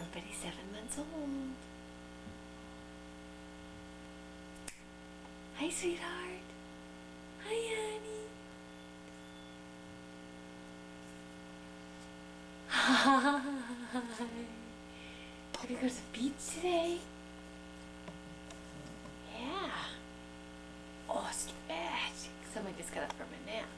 but he's 7 months old. Hi, sweetheart. Hi, honey. Hi. We're gonna go to the beach today. Yeah. Oh, stretch. Someone just got up from a nap.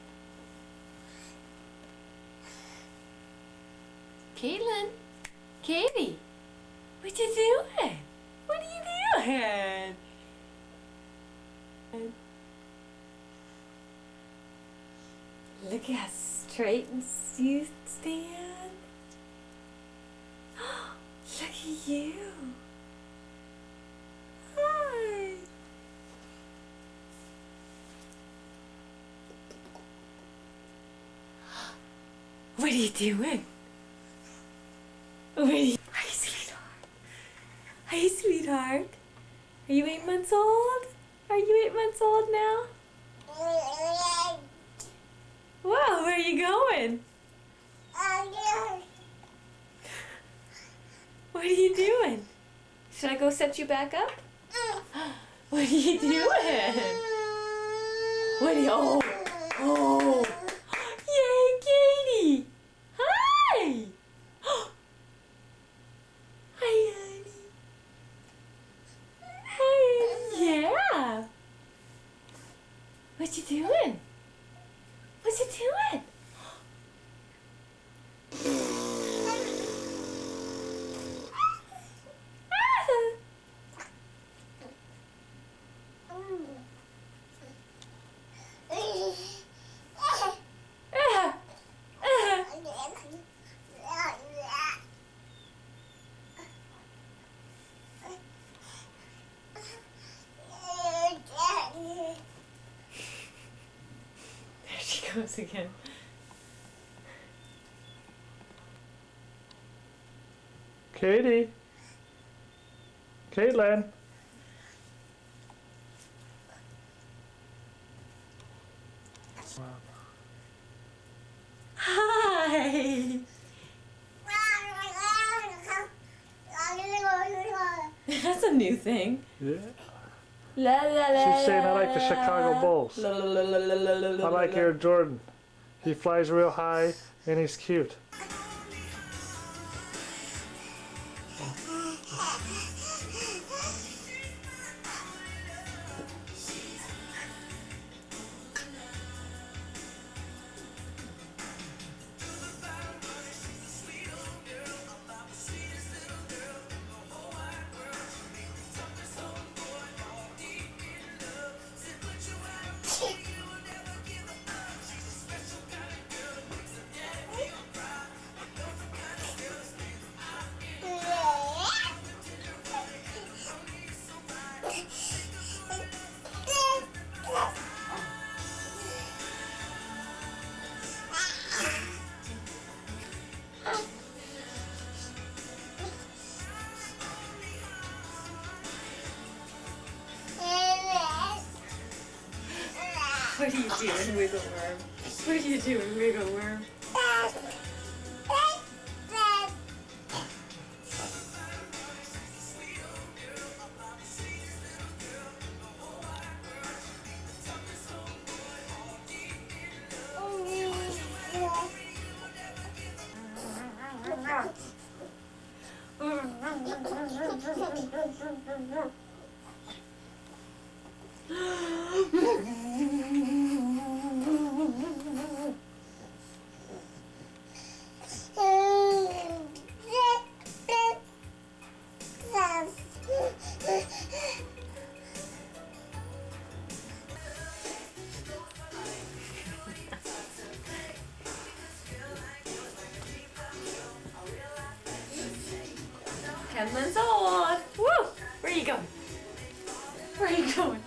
Caitlin. Katie. What you doing? What are you doing? Look how straight and you stand. Look at you. Hi. What are you doing? What are you? Hi, sweetheart. Hi, sweetheart. Are you 8 months old? Are you 8 months old now? Whoa, where are you going? What are you doing? Should I go set you back up? What are you doing? What are you, oh, yay, Katie. Hi. Hi, honey. Hi, yeah. What you doing? What you doing? There she goes again. Katie. Caitlin. Hi. That's a new thing. Yeah. La la la. She's saying I like the Chicago Bulls. La, la, la, la, la, la, la, I like la. Air Jordan. He flies real high and he's cute. What are you doing, wiggle worm? What are you doing, wiggle worm? Ten months old. Woo! Where are you going? Where are you going?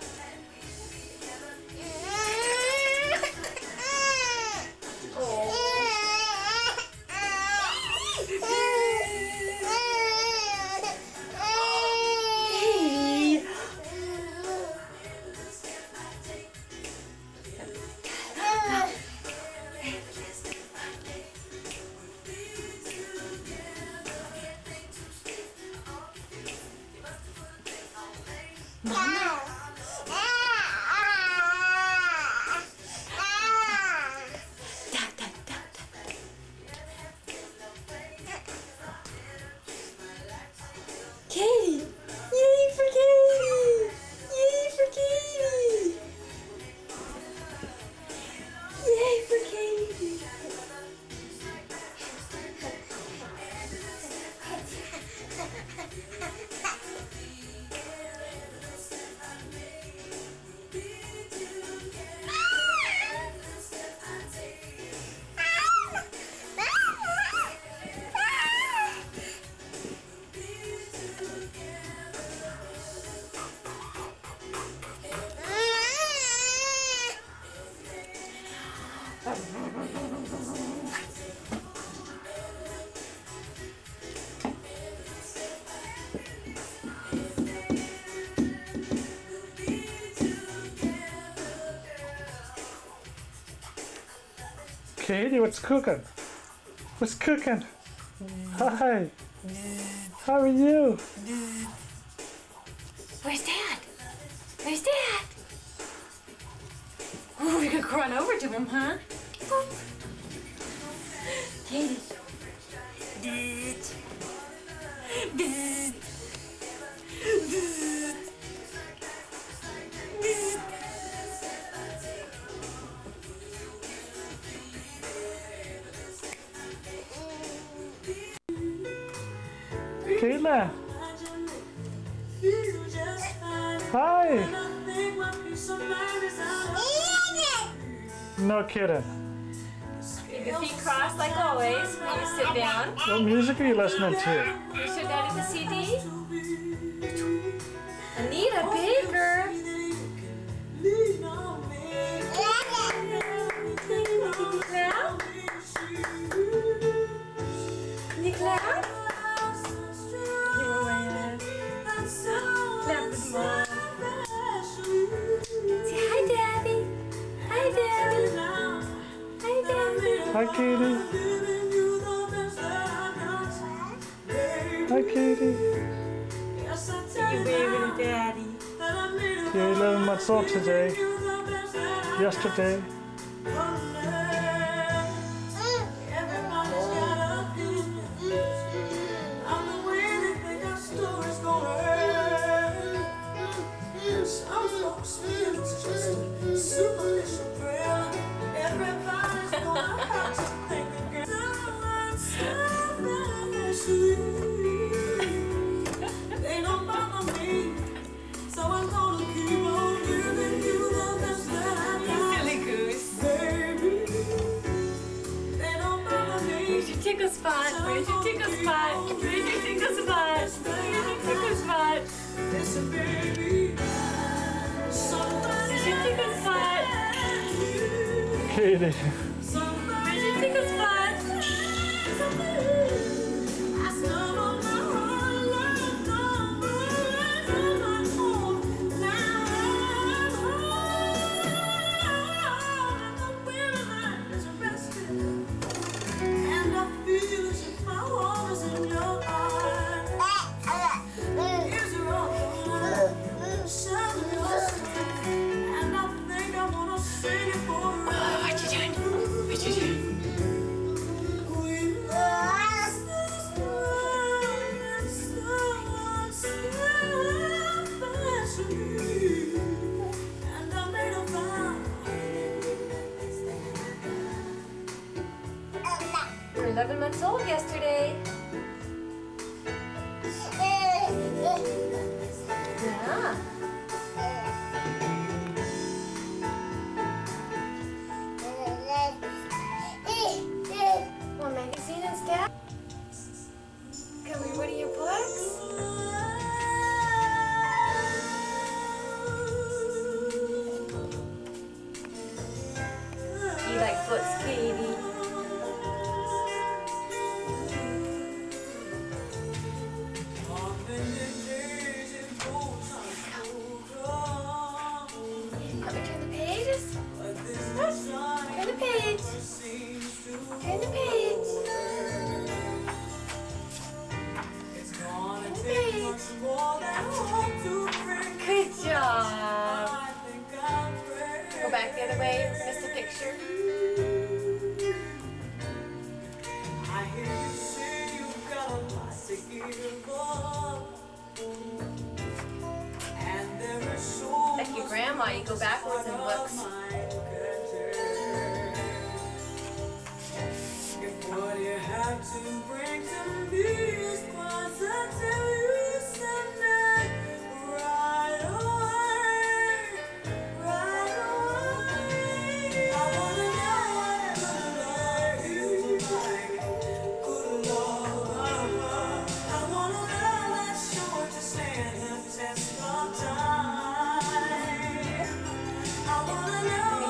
Katie, what's cooking? What's cooking? Hi. How are you? Where's Dad? Where's Dad? Oh, we're gonna run over to him, huh? Katie. Kayla. Hi. No kidding. Keep your feet crossed like always when you sit down. What music are you listening to? You show Daddy the CD. Anita Baker. Clap. Can you clap? Clap with Mom. Say hi, Daddy. Hi, Daddy. Hi, Daddy. Hi, Katie. Hi, Katie. You baby Daddy. You're 11 months old today. Yesterday. Tickle spot. Where's your tickle spot? Where's your tickle spot? Where's your tickle spot? Where's your tickle spot? Katie. Where's your tickle spot? You were 11 months old yesterday. Yeah. Want a magazine instead? Can we read one of your books? You like books, Katie? Let me turn the pages. Turn the page. Turn the page. Turn the page. Good job. Go back the other way. Missed a picture. Like your grandma, you go backwards in books. What you have to bring to me is what I tell you, send it right away, right away. I wanna know you like good love. I wanna know that's sure to stand the test of time. I wanna know.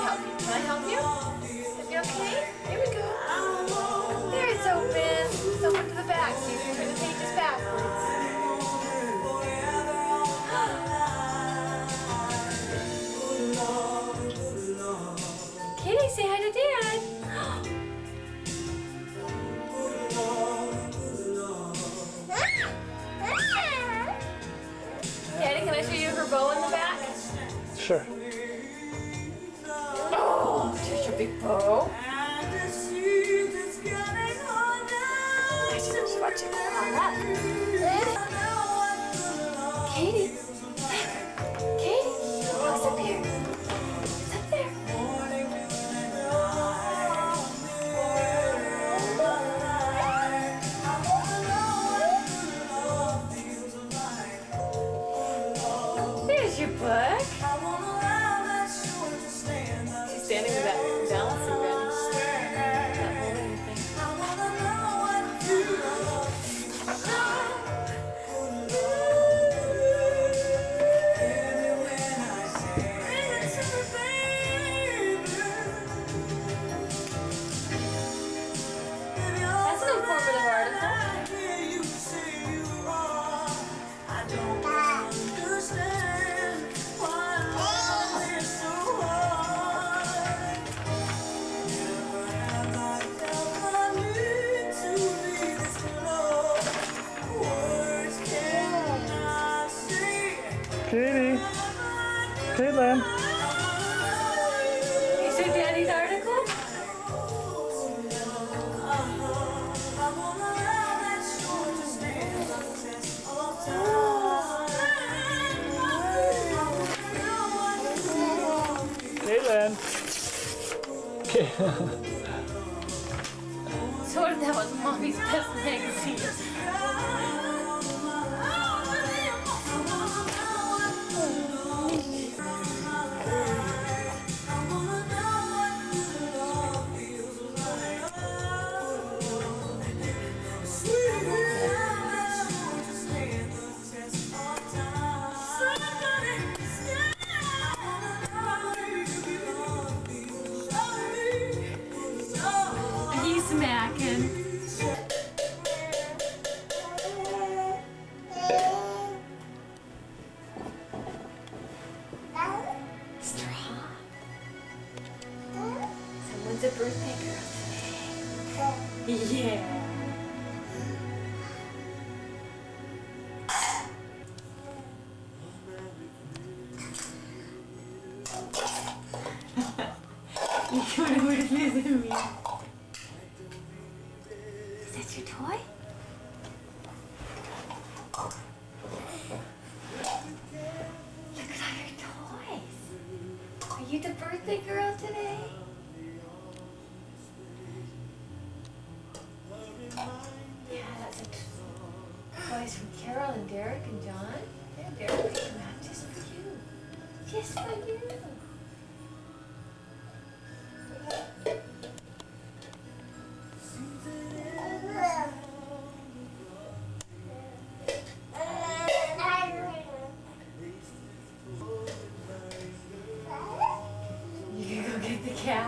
Sure. Oh, there's your big bow. And the seeds is getting harder. I should just watch it crawl up. Katie. Katie. Look's up here. It's up there. There's your book. She's standing with that balancing ready. That holding thing. That's an informative article. Katie. Caitlin. You said Daddy's article? Caitlin. Okay. Sort of that was Mommy's Best Magazine. He's smacking. Straw. Someone's a birthday girl today. Yeah. You going to with me? Is that your toy? Look at all your toys. Are you the birthday girl today? Yeah, that's toys from Carol and Derek and John. Yeah, Derek picked them out just for you. Just for you. You gonna go get the cat?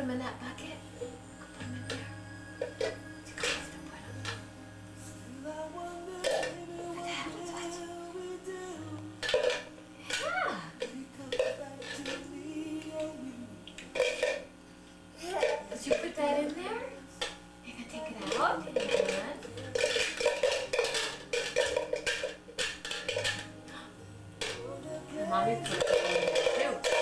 them in that bucket. Go put them in there. Too close to put them. Put that outside. Yeah. Did you put that in there? You're gonna take it out and then Mommy put it in there too.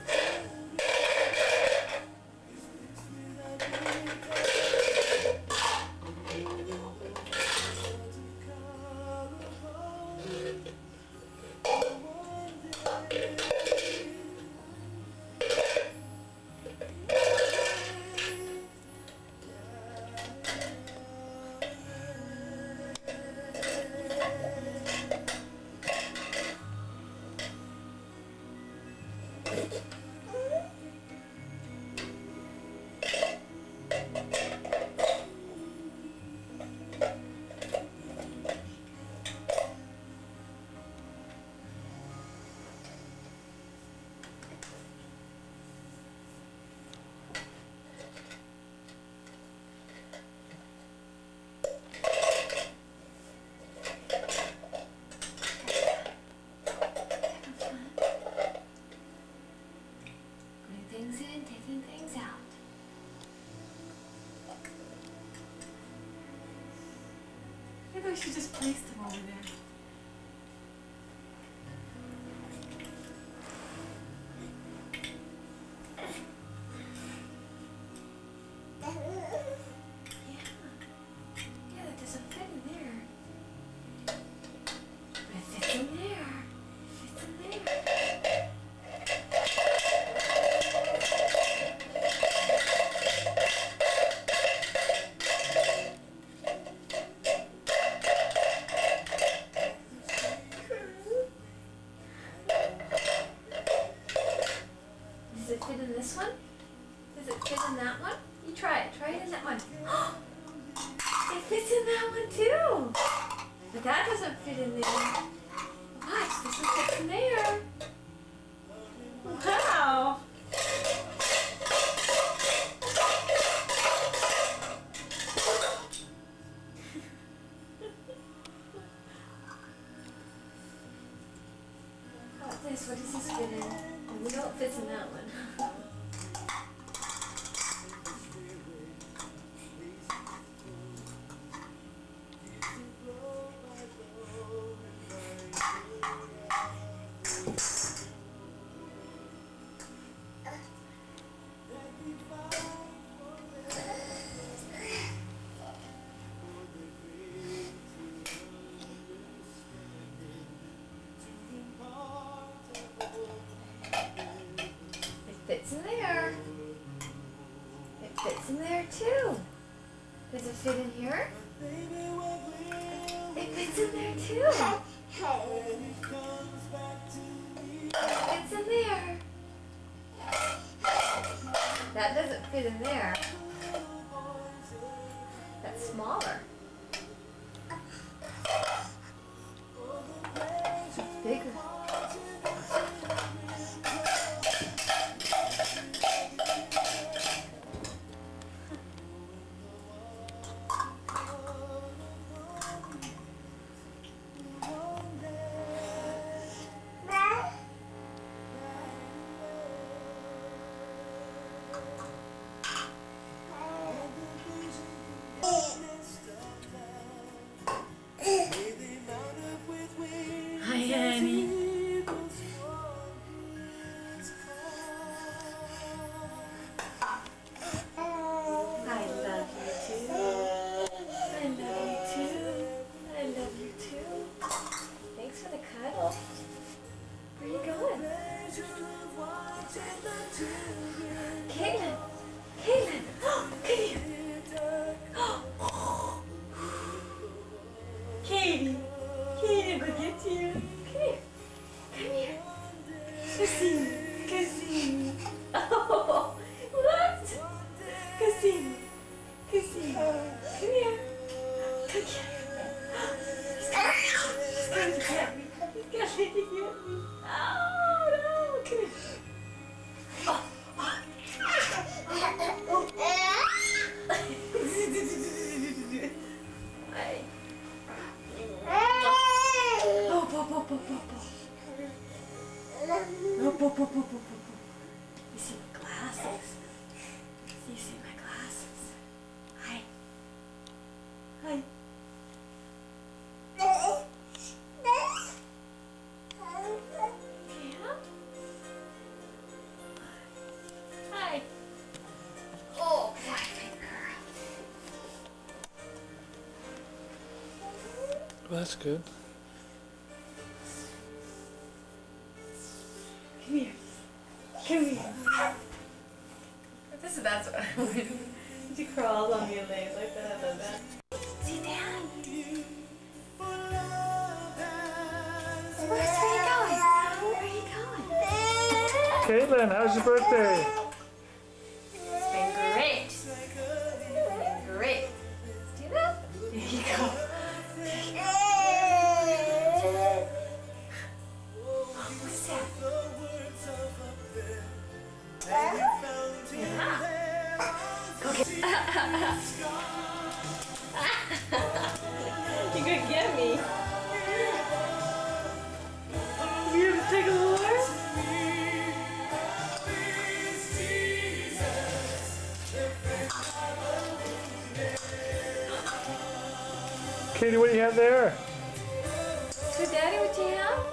Things in, taking things out. Maybe I should just place them over there. Yeah, that doesn't fit in there. But it fits in there. It fits in there. Does it fit in this one? Does it fit in that one? You try it. Try it in that one. It fits in that one too. But that doesn't fit in there. Watch, this one fits in there. Wow. How about this? What does this fit in? We know it fits in that one. It fits in there. It fits in there too. Does it fit in here? It fits in there too. It fits in there. That doesn't fit in there. That's smaller. It's bigger. Hi, Annie. I love you too. I love you too. I love you too. Thanks for the cuddle. Where are you going? Caitlin! Caitlin! Come here! Katie! Katie, go get you. Come here. Come here. Cassini. Cassini. Oh, what? Cassini. Cassini. Come here. Come here. He's coming to get me. He's coming to get me. Oh, no. Come here. Oh. Well, that's good. Come here. Come here. That's what I wanted. She crawls on your legs like that. I love that. Sit down. Where are you going? Where are you going? Caitlin, how's your birthday? It's been great. It's been great. Do that. There you go. What's that? Go get. You could get me. You have to take a more? Katie, what do you have there? So, Daddy, what do you have?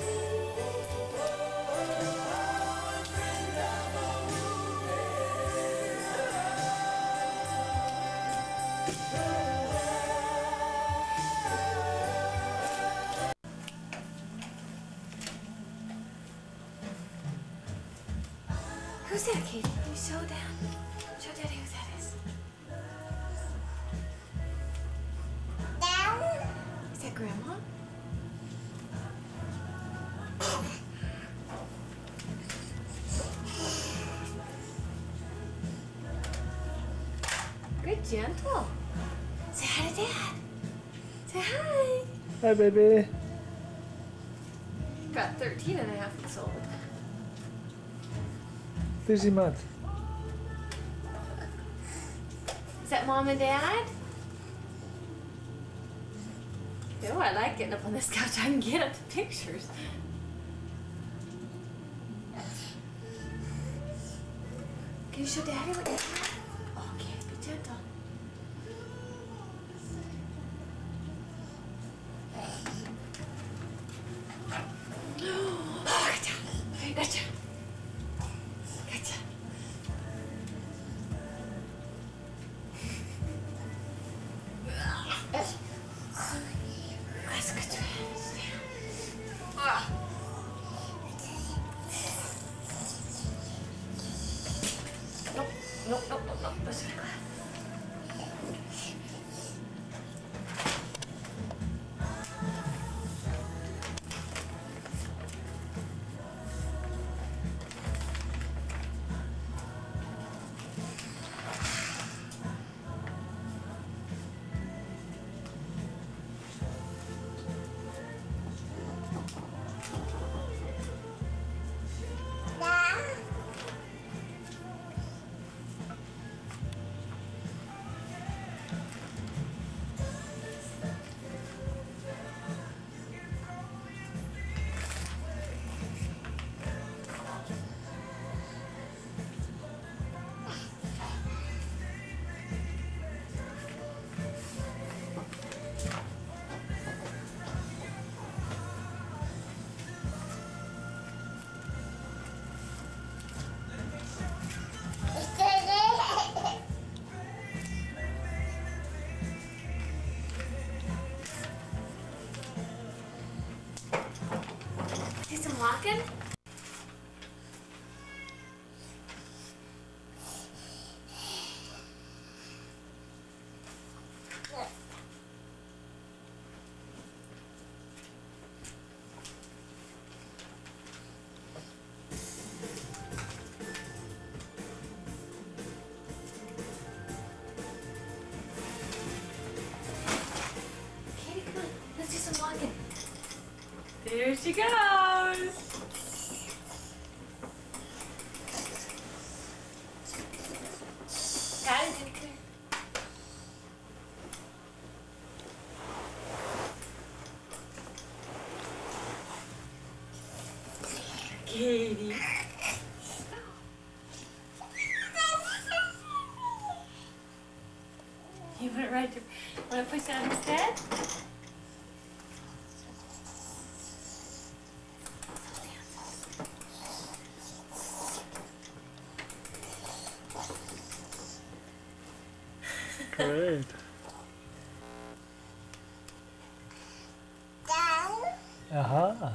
Who's that, Katie? Can you show Dad? Show Daddy who that is. Is that Grandma? Good, gentle. Say hi to Dad. Say hi. Hi, baby. About 13 and a half weeks old. Busy month. Is that Mom and Dad? Oh, I like getting up on this couch. I can get up to pictures. Can you show Daddy what you have? Okay, be gentle. Oh, gotcha. Gotcha. Gotcha. That's good. Stand. Nope, nope, nope, nope, nope. Let's do the glass. Do some walking? Katie, come on. Let's do some walking. There she goes. Daddy, come here. Katie. You want to ride your, want to push down instead? Great. Uh-huh.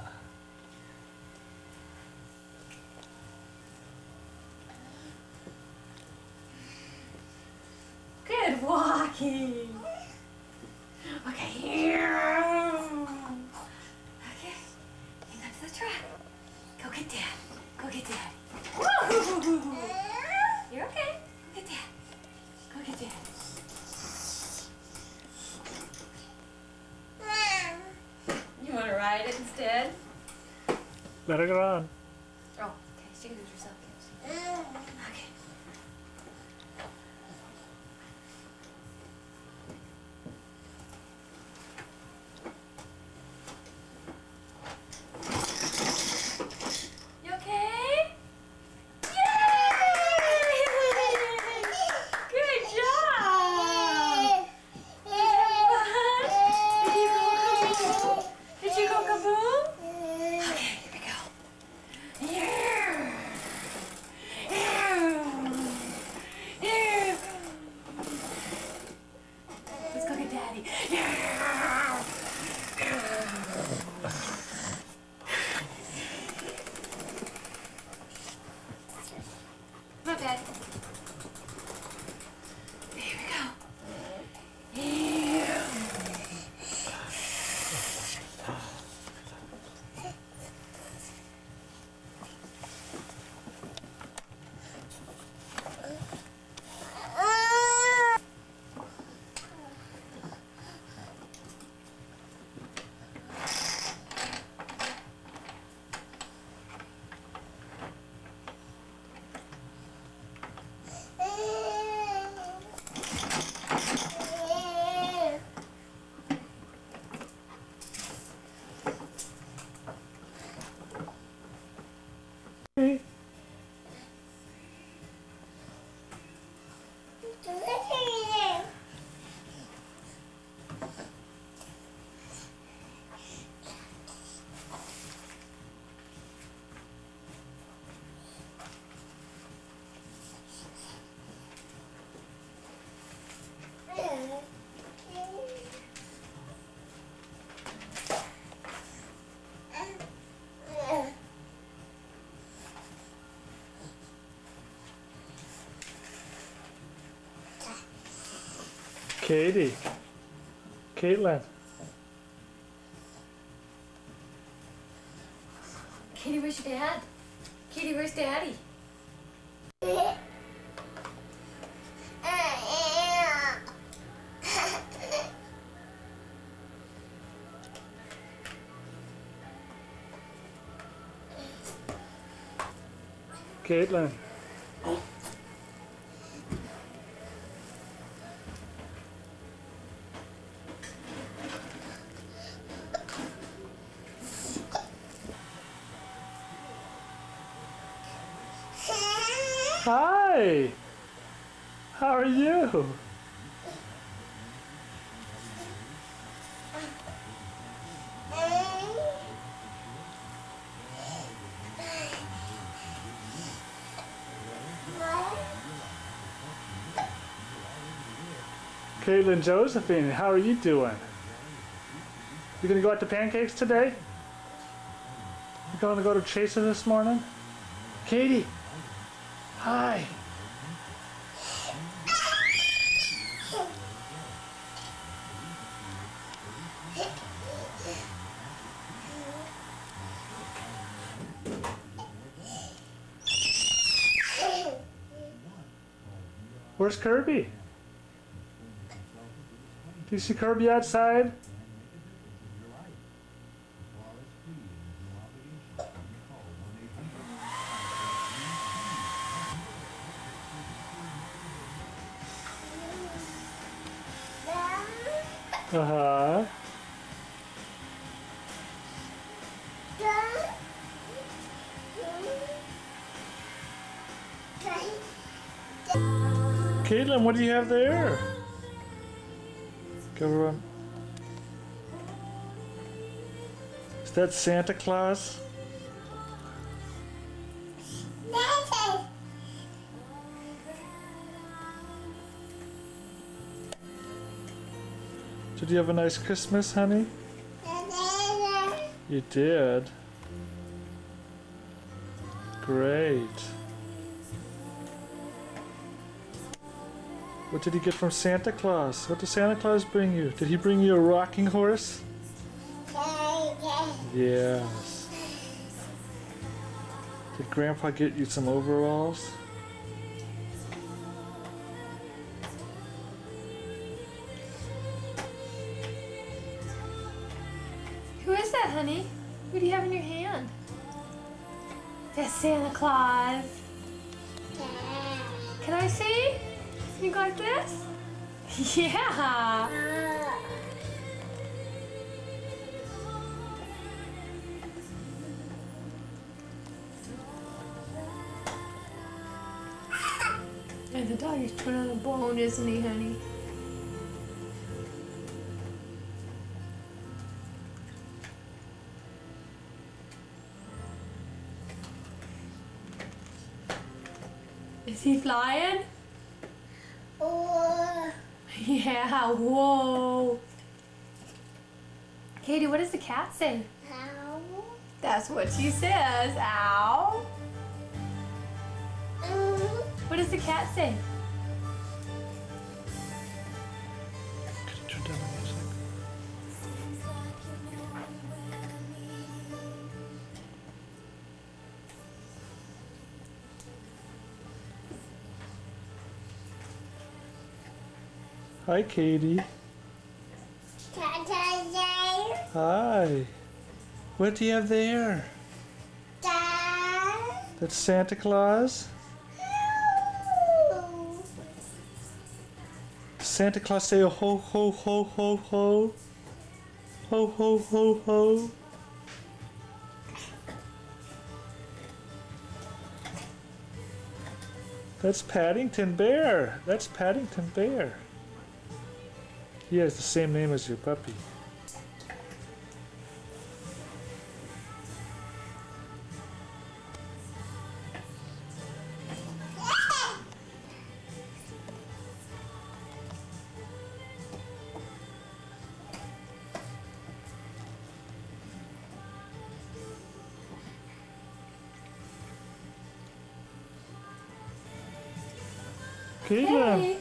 Good walking. Okay, here. Okay, hang on to the track. Go get Dad. Go get Dad. Woo! You're okay. Go get Dad. Go get Dad. You want to ride it instead? Let her go on. Oh, okay. She can do it herself, kids. Okay. You okay? Yay! Good job! Did you go kaboom? Okay, here we go. Yeah! Yeah! Yeah! Let's go get Daddy. Yeah! Come on, Daddy. Here we go. Yeah! Hey. Katie. Caitlin. Katie, where's your dad? Katie, where's Daddy? Caitlin. Hi. How are you? Caitlin Josephine, how are you doing? You gonna go out to Pancakes today? You gonna go to Chaser this morning? Katie! Hi! Where's Kirby? Do you see Kirby outside? Uh-huh. Caitlin, what do you have there? Go run. Is that Santa Claus? Did you have a nice Christmas, honey? You did? Great. What did he get from Santa Claus? What did Santa Claus bring you? Did he bring you a rocking horse? Yes. Did Grandpa get you some overalls? Who is that, honey? Who do you have in your hand? That's Santa Claus. Can I see? Can you go like this? Yeah. And the dog is put on a bone, isn't he, honey? Is he flying? Yeah, whoa. Katie, what does the cat say? Ow. That's what she says. Ow. What does the cat say? Could you turn down the music? Hi, Katie. Hi. What do you have there? That's Santa Claus? Does Santa Claus say a ho ho ho ho ho? Ho ho ho ho? That's Paddington Bear. That's Paddington Bear. He has the same name as your puppy. Caitlin. Hey.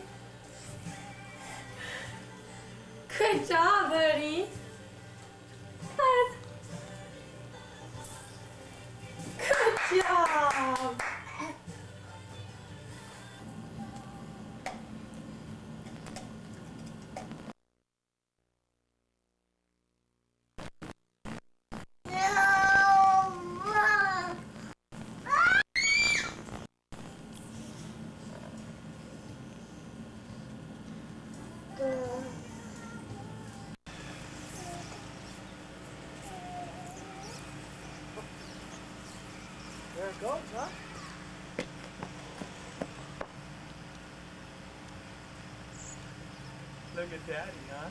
Good job, buddy. Good job. There it goes, huh? Look at Daddy, huh?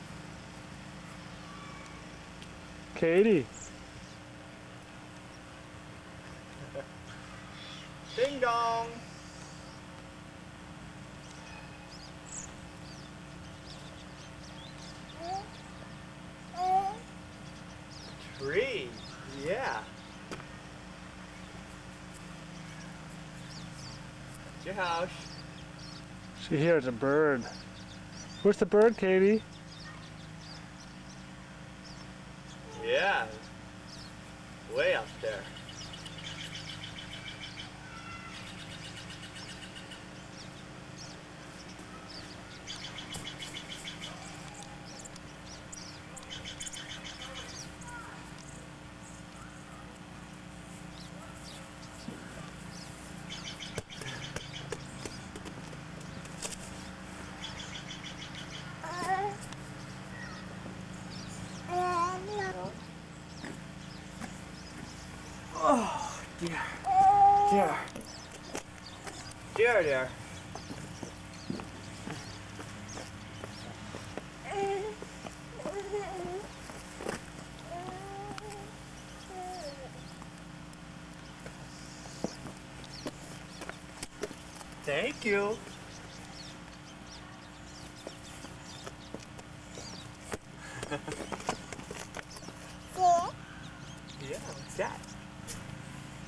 Katie. Ding dong! Tree, yeah. It's your house. She hears a bird. Where's the bird, Katie? Yeah. Way up there. Oh, dear. Dear. Dear, dear. Thank you.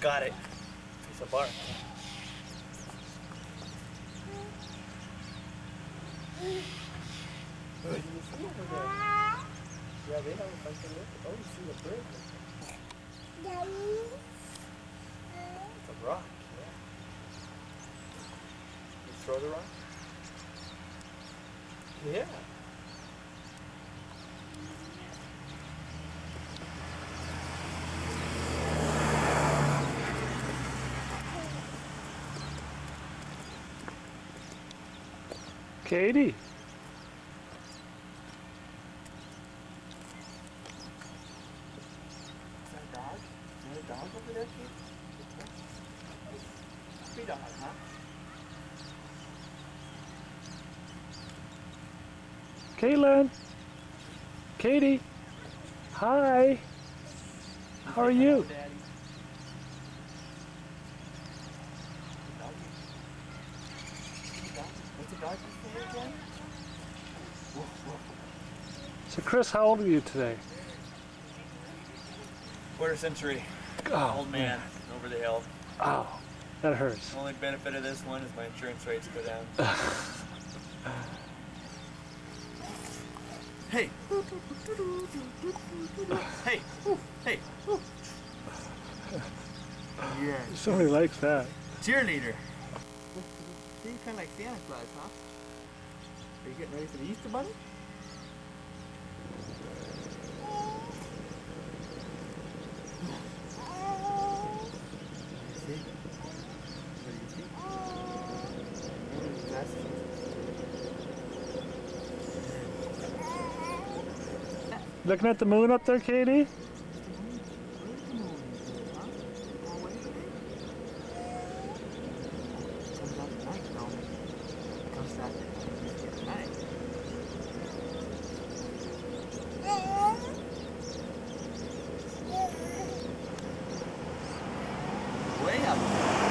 Got it. Piece of bark. Oh, you see over there? Yeah, they have a bunch of liquid. Oh, you see the bird? It's a rock, yeah. You throw the rock? Yeah. Katie. Is that a dog? Is there a dog over there, Kate? Puppy dog, huh? Caitlin. Katie. Hi. How are you? Daddy. What's the dog say again? Woof, woof. So Chris, how old are you today? Quarter century. Oh, Old man over the hill. Ow. That hurts. The only benefit of this one is my insurance rates go down. Hey! Hey! Hey! Yeah. Somebody likes that. Cheerleader! You kind of like Santa Claus, huh? Are you getting ready for the Easter Bunny? See? What do you see? Oh, glasses. Looking at the moon up there, Katie? Way up.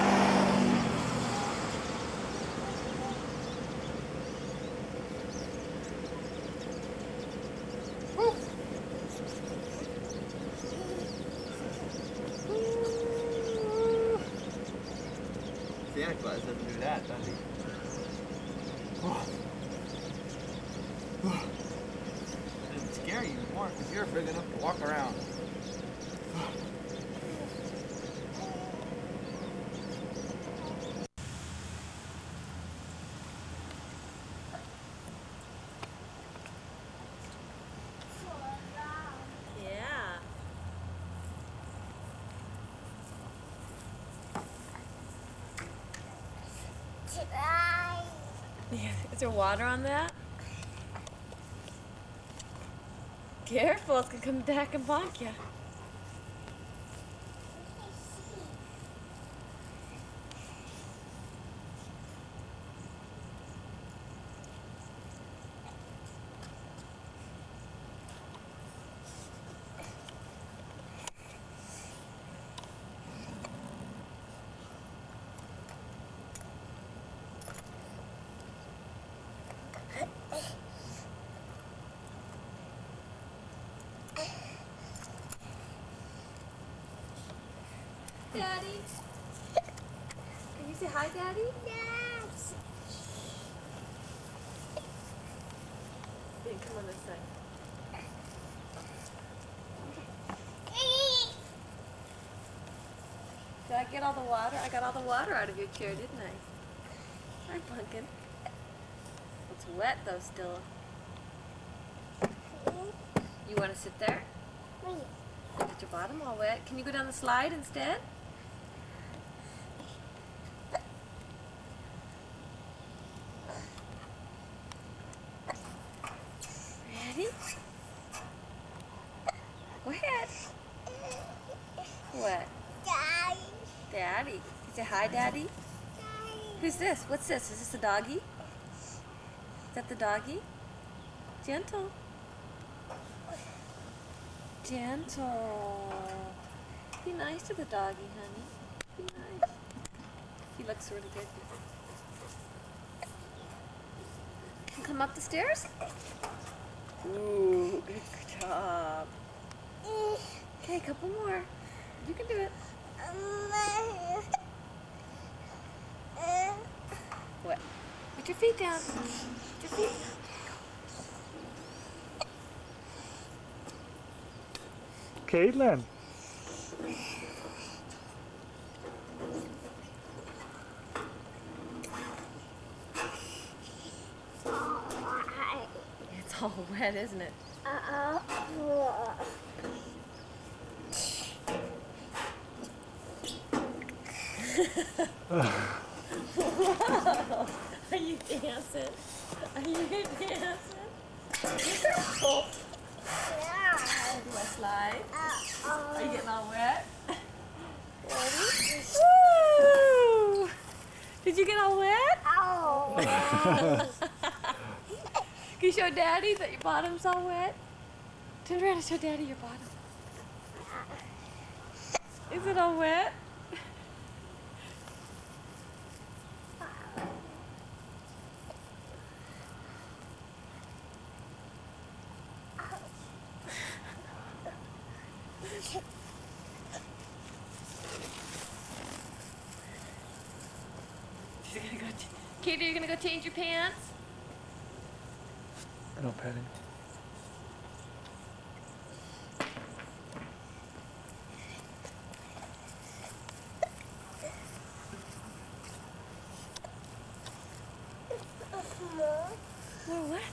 Santa Claus doesn't do that, does he? It doesn't scare you anymore because you're big enough to walk around. Yeah. Is there water on that? Careful, it's gonna come back and bonk you. Daddy? Can you say hi, Daddy? Yes. Then come on this side. Did I get all the water? I got all the water out of your chair, didn't I? Hi, Pumpkin. It's wet though still. You want to sit there? Get your bottom all wet. Can you go down the slide instead? Ready? Go ahead. What? Daddy. Daddy. You say hi, Daddy? Who's this? What's this? Is this a doggy? Is that the doggy? Gentle. Gentle. Be nice to the doggy, honey. Be nice. He looks really good. Can you come up the stairs? Ooh, good job. Okay, a couple more. You can do it. What? Put your feet down. Put your feet down. Caitlin. It's all wet, isn't it? Whoa. Are you dancing? Are you dancing? Oh. Do I slide? Are you getting all wet? Ready? Woo! Did you get all wet? Can you show Daddy that your bottom's all wet? Turn around and show Daddy your bottom. Is it all wet? Katie, you're gonna go change your pants? No petting. What?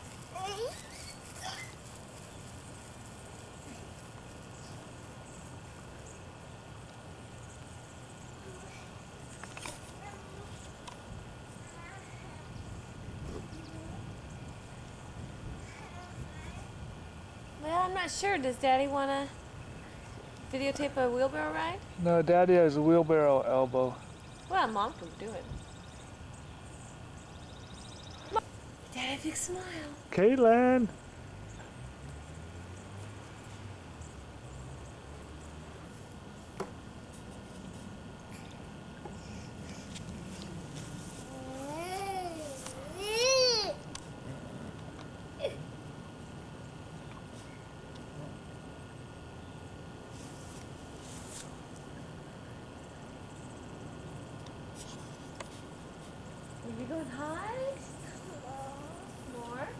Well, I'm not sure. Does Daddy want to videotape a wheelbarrow ride? No, Daddy has a wheelbarrow elbow. Well, Mom can do it. Daddy, big smile. Caitlin. Are you going high? More?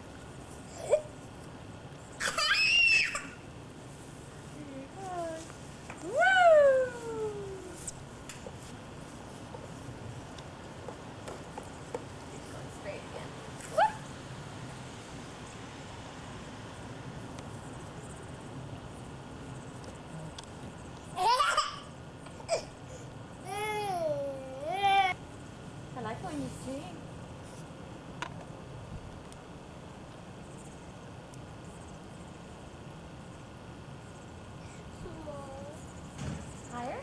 Woo! Going straight again. Woo! I like when you sing. Higher?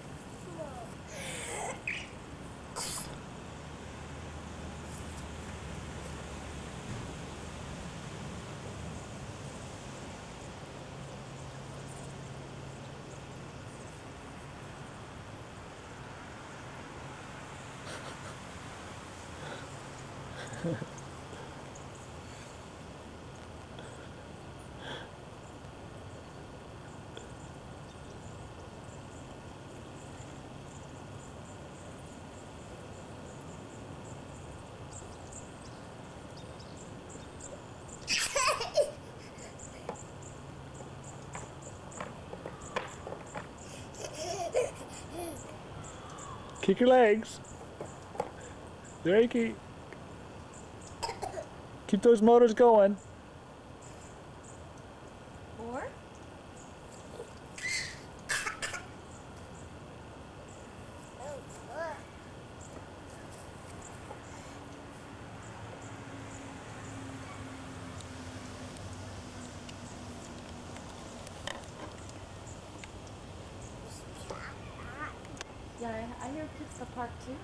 Kick your legs. There you keep. Keep those motors going. More? Yeah, I hear kids at the park too.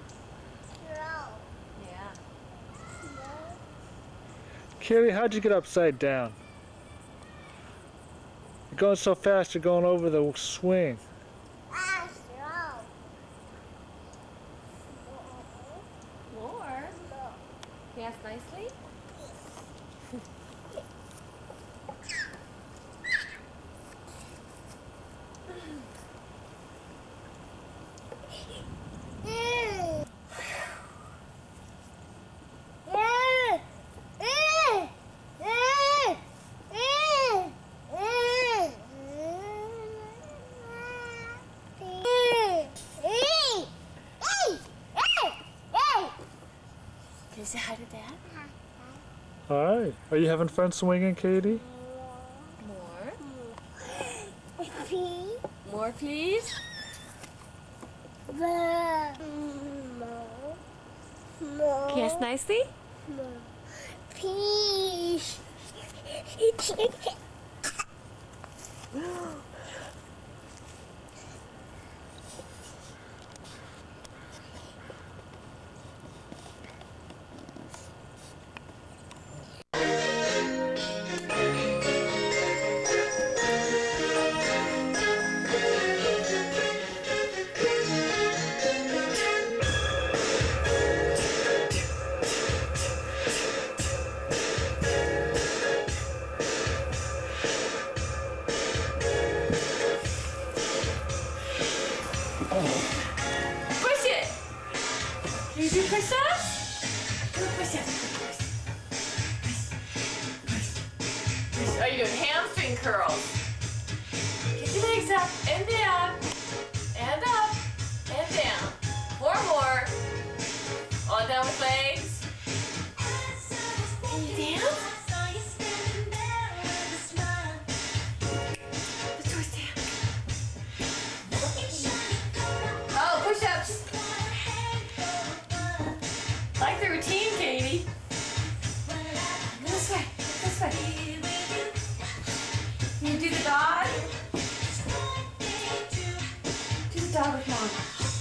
Yeah. Carrie, how'd you get upside down? You're going so fast, you're going over the swing. More? Yes, nicely? Can you say hi to Dad? Hi. Are you having fun swinging, Katie? More. More, please. Yes, nicely. Peace. Push it. Can you do push-ups? Do push-ups. Push. Oh, you're doing hamstring curls. Get your legs up and down. And up and down. 4 more. All down with legs. Can you dance? The door's down. Oh, push-ups. Like the routine, Katie. This way. This way. Can you do the dog? Do the dog with Mom.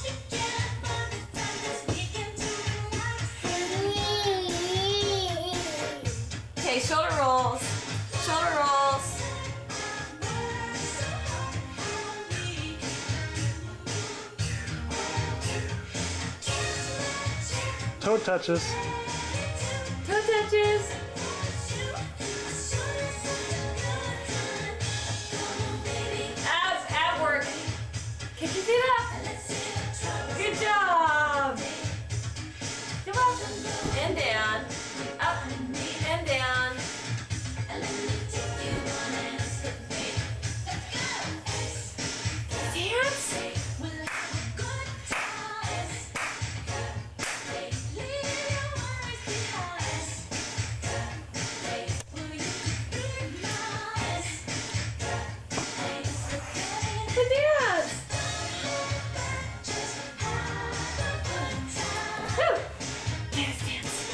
Okay, shoulder rolls. Shoulder rolls. Toe touches. Toe touches. Ab work. Kick your feet up. Good job. Come on. And down. Up and down. Dance. Good dance. Woo. Dance, dance.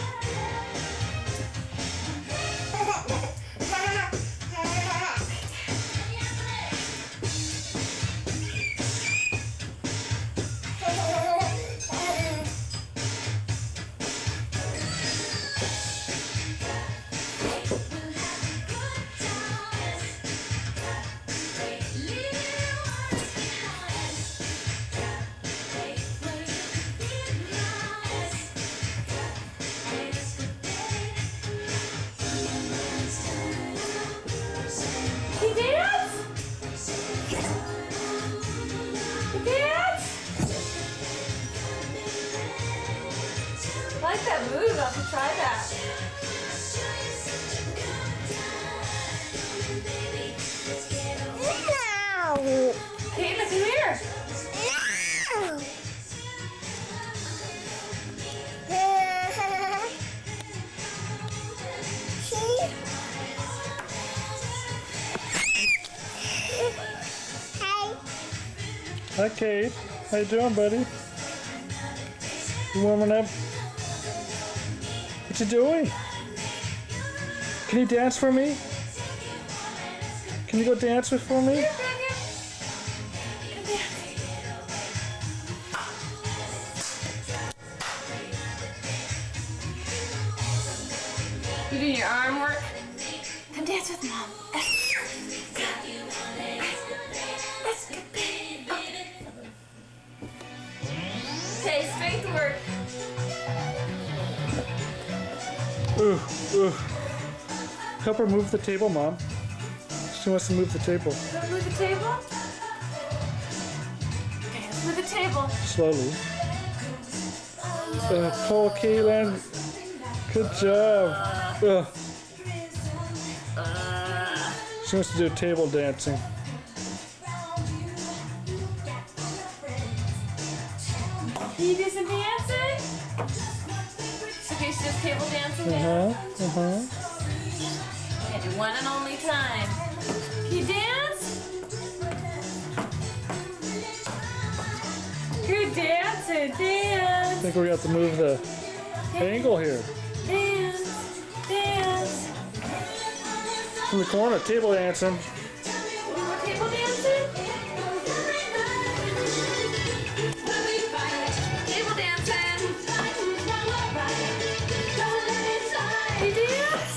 You dance? You dance? I like that move. I'll have to try that. Kayla, come here. Hi, Kate. How you doing, buddy? You warming up? What you doing? Can you dance for me? Can you go dance with for me? You doing your arm work? Come dance with Mom. Okay, strength work. Ooh, ooh. Help her move the table, Mom. She wants to move the table. Wanna move the table? Okay, let's move the table. Slowly. Pull, Kaylin. Good job. She wants to do table dancing. Can you do some dancing? Okay, she's just last table dancing dance? Uh-huh. And your one and only time. Can you dance? Good dancer, I dance. think we have to move the angle here. Dance, dance. In the corner, table dancing. More table dancing? Table dancing. You dance?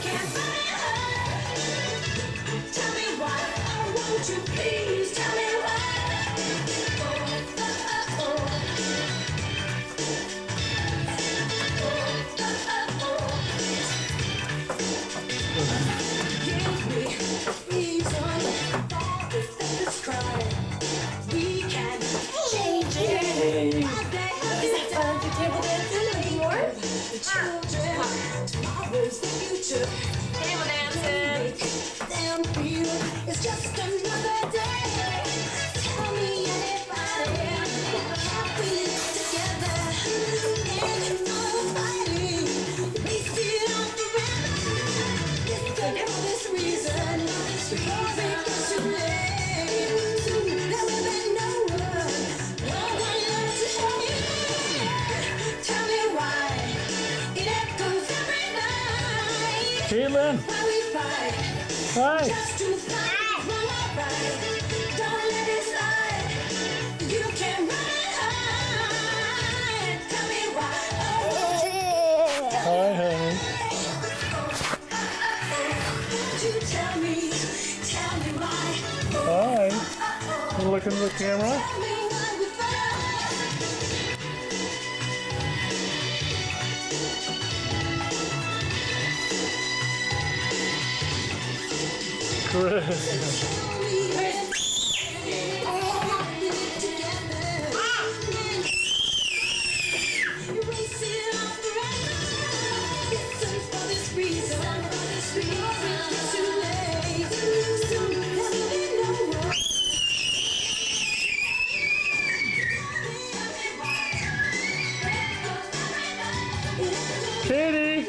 Please tell me why. Give me reason for this cry. We can change it. Is that fun for table dancing anymore? The children, tomorrow's the future. Table dancing. Them feel it's just another day. Tell me anybody how we live together in no fighting. We sit on forever. It's for this reason. Because it gets too late. Soon there will be no one left to help me. Tell me why it echoes every night. Caitlin, Why we fight. hi. Just to find wrong or right. Don't let it slide. You can run and hide. Tell me why. Hi, honey. Won't you tell me why. Hi. You looking at the camera? Tell me why we fight. Chris. Tell me all we live together. Erase it all forever. Listen for this reason. Because it's too late. Soon there will be no one. Katie.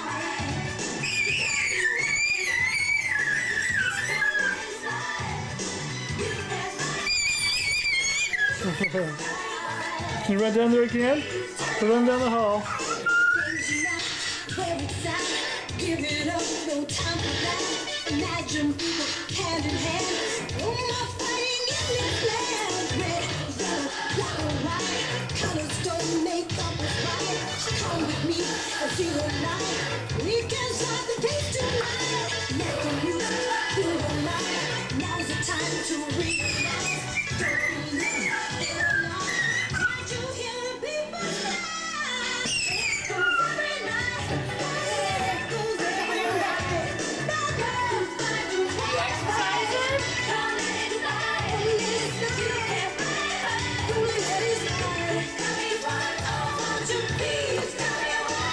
Can you run down there again? Run down the hall. Where it's at, give it up, no time for that. Imagine people hand in hand. No more fighting in this land. Red, yellow, black or white. Colors don't make up what's right. Come with me and see the light. We can start the pace tonight. Let the music feel the light. Now's the time to realize. Don't live in a lie. Can't you hear the people cry? It goes every night. It goes every night. You exercising? Don't let it slide. You can't fight it. Don't let it slide. Tell me why. Oh, won't you please tell me why?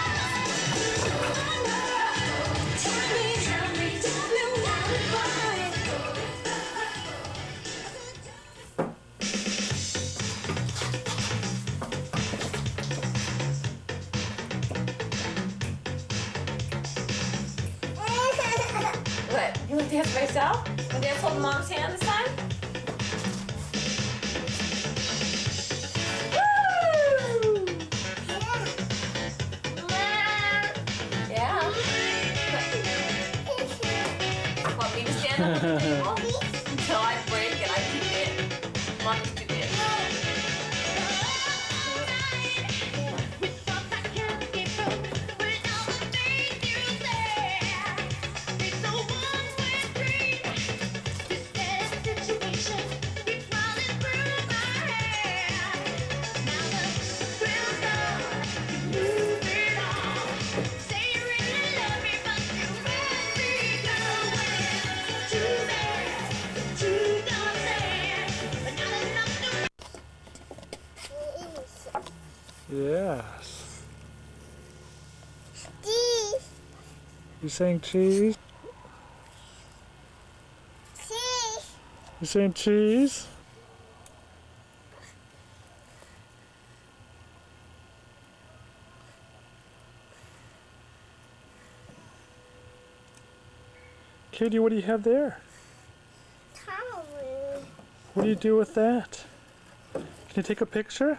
Tell me why we fight. What? You want to dance by yourself? Want to dance holding mom's hand this time? Woo! Yeah. Want me to stand up on the table? Until I break and I keep it. Mommy's too big. Yes. You saying cheese? You saying cheese? Katie, what do you have there? Towel. What do you do with that? Can you take a picture?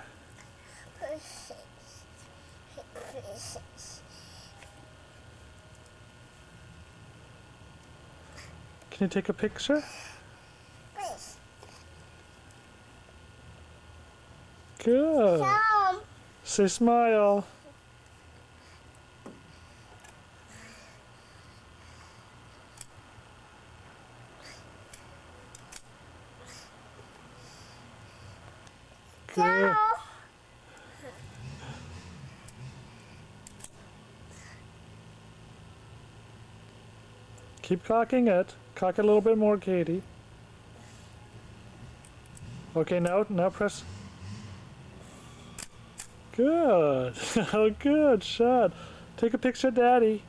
Can you take a picture? Good. Tom. Say smile. Good. Tom. Keep cocking it. Cock it a little bit more, Katie. Okay, now press. Good. Oh, good shot. Take a picture of Daddy.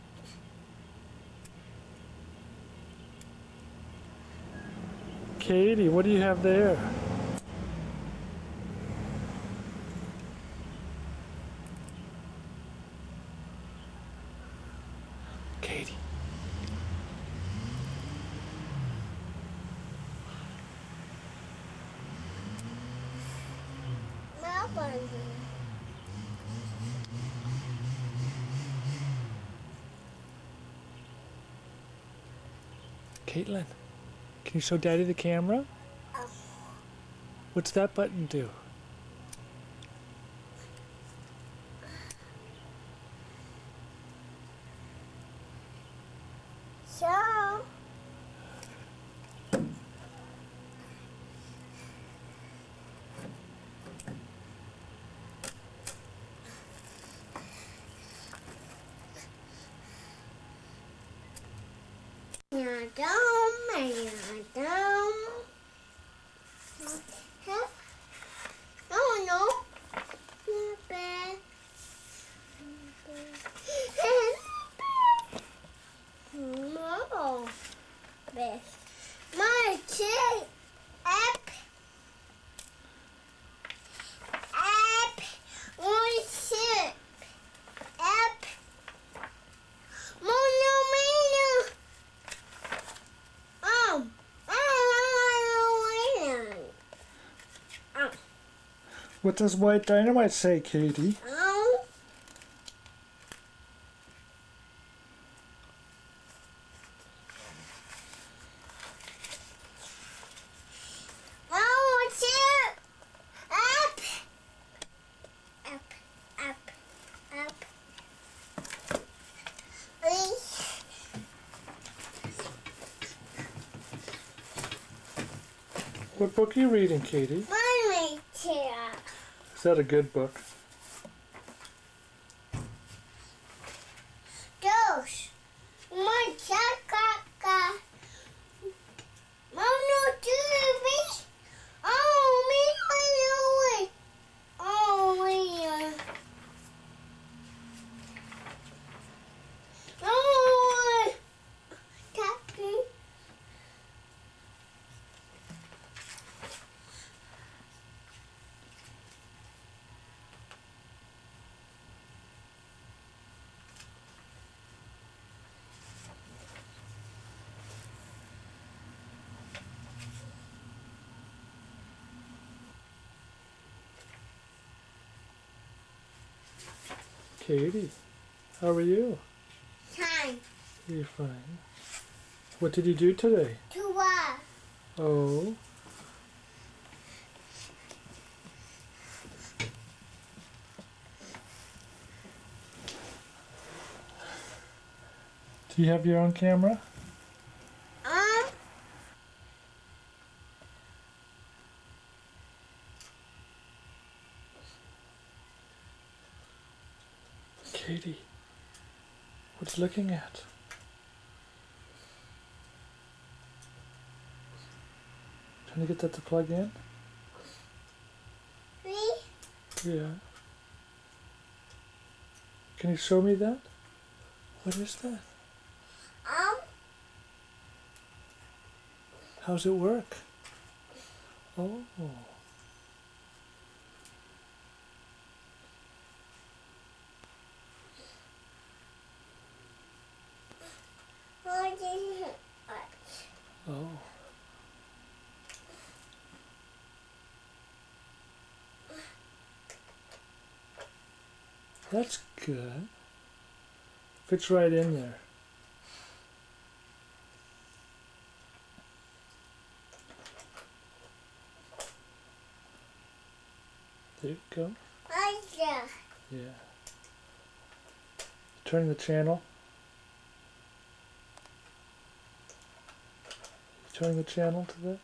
Katie, what do you have there? Katie. Melbourne. Caitlin, can you show Daddy the camera? Oh. What's that button do? So. Madam. Huh? Oh no. Not bad. No. Bad. My chair. Up. Up. One ship. Up. Mono. What does white dynamite say, Katie? What book are you reading, Katie? Mommy chair. Is that a good book? Dos. One chakaka. Mono TV. Oh, me. Oh, me. Oh, Tappy. Katie, how are you? Time. You're fine. What did you do today? To what? Oh. Do you have your own camera? Katie, what are you looking at? Trying to get that to plug in? Me? Yeah. Can you show me that? What is that? How's it work? Oh. What is it? That's good. Fits right in there. There you go. Yeah. Turn the channel. Turn the channel to that.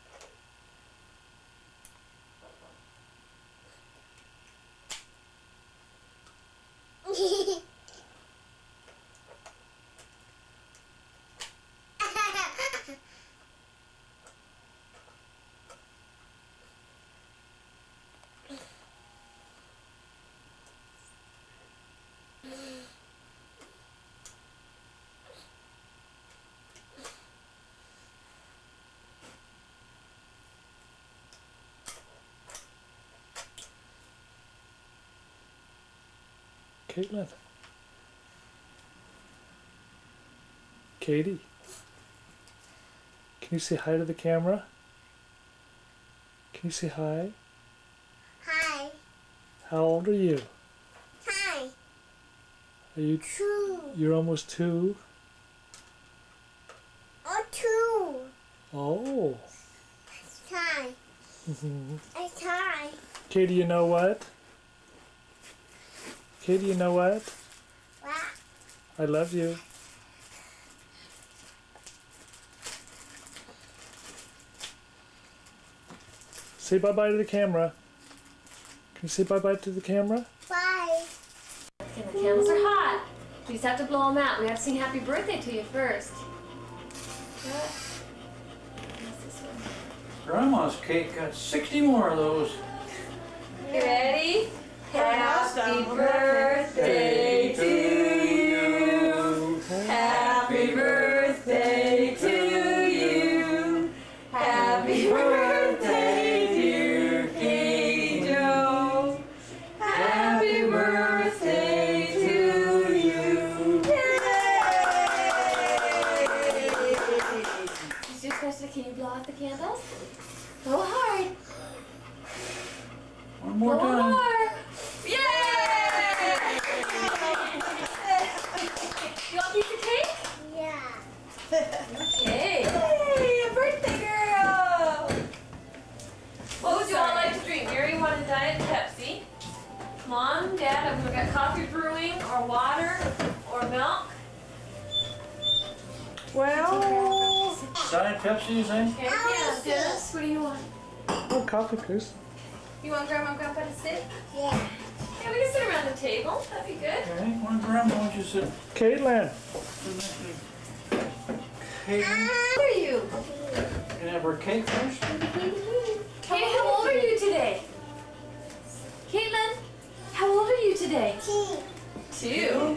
Caitlin. Katie. Can you say hi to the camera? Can you say hi? Hi. How old are you? Hi. Are you 2. you're almost 2? Oh, 2. Oh. It's time. It's time. Katie, you know what? Katie, you know what? What? I love you. Say bye-bye to the camera. Can you say bye-bye to the camera? Bye. And the candles are hot. You just have to blow them out. We have to sing happy birthday to you first. What's this one? Grandma's cake got 60 more of those. You ready? Happy birthday to you. Happy birthday to you. Happy birthday, dear Katie Jo. Happy birthday to you. Yay! Sister Krista, can you blow out the candles? Blow hard. One more Blow time. hard. Yay! You want a piece of cake? Yeah. Okay. Yay, a birthday girl! What would you all like to drink? Mary wanted Diet Pepsi. Mom, Dad, we've got coffee brewing, or water, or milk. Well, Diet Pepsi, you think? Okay, yeah, Dennis, what do you want? Oh, coffee, please. You want Grandma and Grandpa to sit? Yeah. Yeah, we can sit around the table. That'd be good. Okay, one Grandma, why don't you sit Caitlin. Caitlin? How are you? Can I have her cake first? Kate, how old are you today? Caitlin, how old are you today? 2.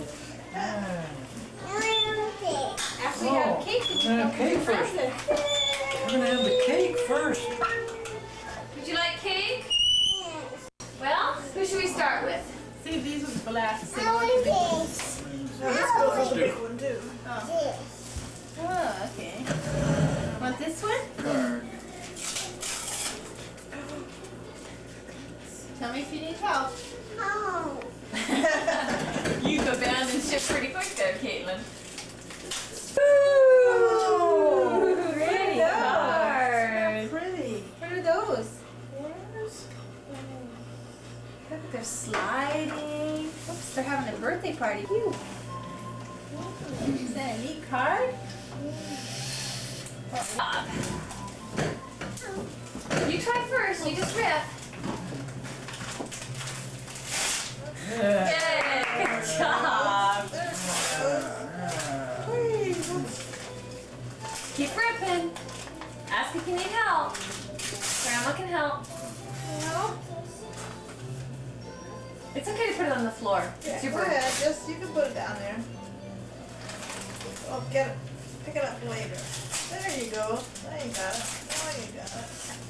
After we have cake, did you We're gonna come have cake for your first. present? We're gonna have the cake first. Would you like cake? Well, who should we start with? see, these ones will last. I want this. This goes with the big one too. This. Oh, okay. Want this one? Card. Tell me if you need help. Oh. You've abandoned ship pretty quick there, Caitlin. Oh, Pretty card. pretty. What are those? Yes. Look, they're sliding. Oops, they're having a birthday party. Phew. Is that a neat card? You try first. You just rip. Yeah. Yay! Good job. Keep ripping. Ask if you need help. Grandma can help. It's okay to put it on the floor. Yeah, Super. go ahead. Just you can put it down there. Oh, get it. Pick it up later. There you go. Now you got it. Now you got it.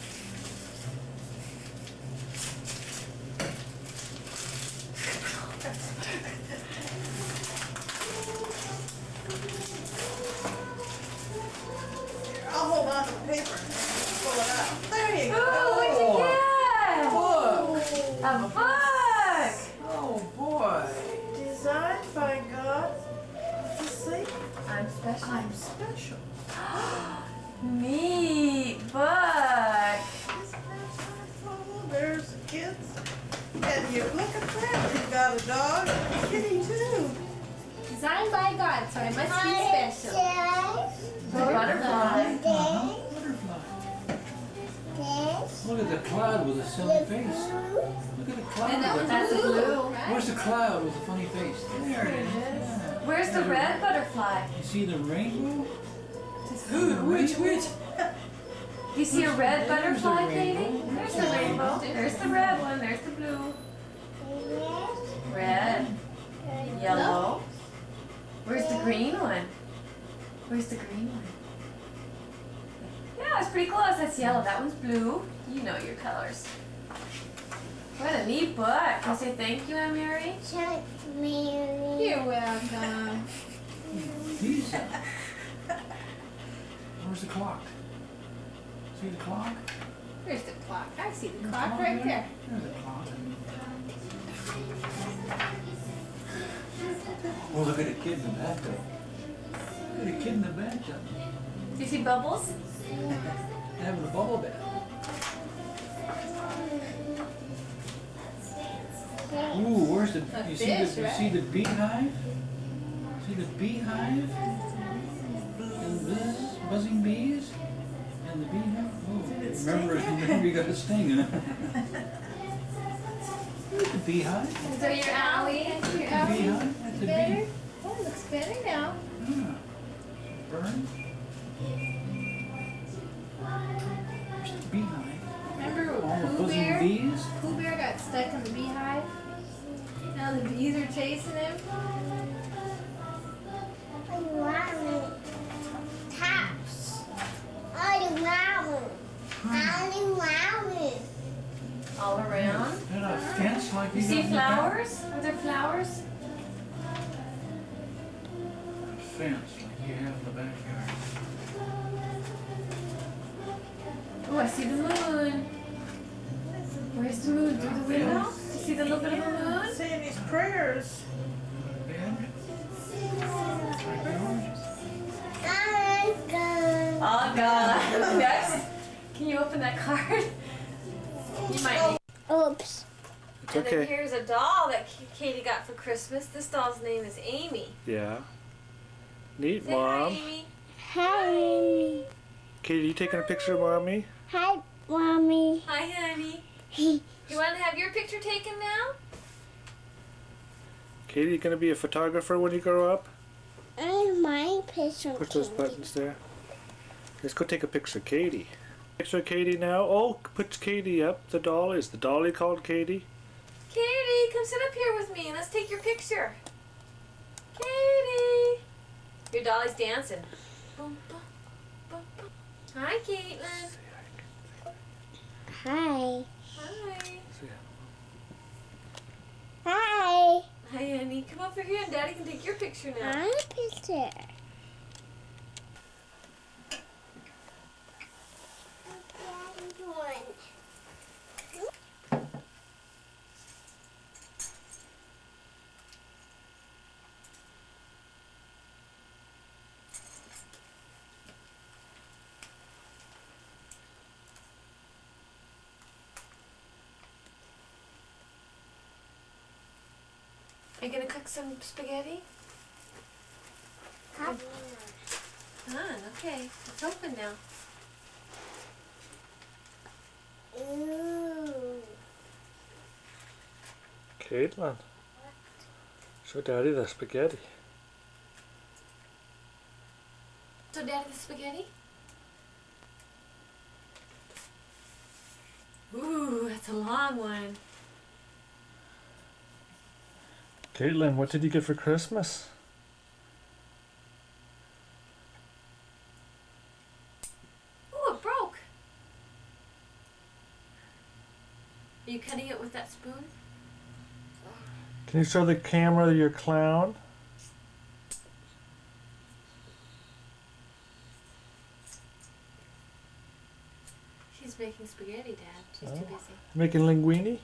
Here, I'll hold on to the paper and pull it out. There you go. Oh, what'd you get? Book. A book. Oh boy. special. I'm special. Neat book. Oh, there's the kids. And you look at that. You got a dog and a kitty too. Designed by God, so it must be special. The butterfly. Butterfly. Look at the cloud with a silly face. Look at the cloud. with That's a- a blue, right? Where's the cloud with a funny face? There it is. Yeah. Where's the red butterfly? You see the rainbow? Which? Do you see a red butterfly, Katie? There's the rainbow. There's the red one. There's the blue. Red. Yellow. Where's the green one? Where's the green one? Yeah, it's pretty close. That's yellow. That one's blue. You know your colors. What a neat book. Can you say thank you, Aunt Mary? You're welcome. These. Where's the clock? See the clock? Where's the clock? I see the clock right there. There's the clock. Oh, look at the kid in the bathtub. Look at the kid in the bathtub. Do you see bubbles? They're having a bubble bath. Ooh, where's the? You see fish, the? You right? see the beehive? See the beehive? And buzz, buzzing bees? And the beehive? Oh, remember you got a sting. Huh? Look at the beehive. So your alley, your alley Beehive. That's a better? bee. Oh, it looks better now. Yeah. Burn. There's the beehive. Remember All the Pooh buzzing Bear? bees. Pooh Bear got stuck in the beehive. Now the bees are chasing him. All around. They're not fenced like You you see got in the back. flowers? Are there flowers? Fence like you have in the backyard. Oh, I see the moon. Where's the moon? Through the window? You see the little bit of a moon? Saying these prayers. Bed. Oh, God. Next. Can you open that card? You might need. Oops. It's And then okay. here's a doll that Katie got for Christmas. This doll's name is Amy. Yeah. Neat, Say hi, Mom. Amy. Hi. Katie, you taking a picture of Mommy? Hi, Mommy. Hi, honey. You want to have your picture taken now? Katie, you gonna be a photographer when you grow up? My picture. Push those buttons there. Let's go take a picture of Katie. Picture of Katie now. Oh, put Katie up. The doll. Is the dolly called Katie? Katie, come sit up here with me and let's take your picture. Katie. Your dolly's dancing. Boom, boom, boom, boom. Hi, Caitlin. Hi. Hi. Hi. Hi, honey. Come over here and Daddy can take your picture now. My picture. Are you gonna cook some spaghetti? Fun. Okay. It's open now. Ooh. Caitlin. Show Daddy the spaghetti. So, Daddy, the spaghetti? Ooh, that's a long one. Caitlin, what did you get for Christmas? Ooh, it broke. Are you cutting it with that spoon? Can you show the camera your clown? She's making spaghetti, Dad. She's too busy. Making linguine?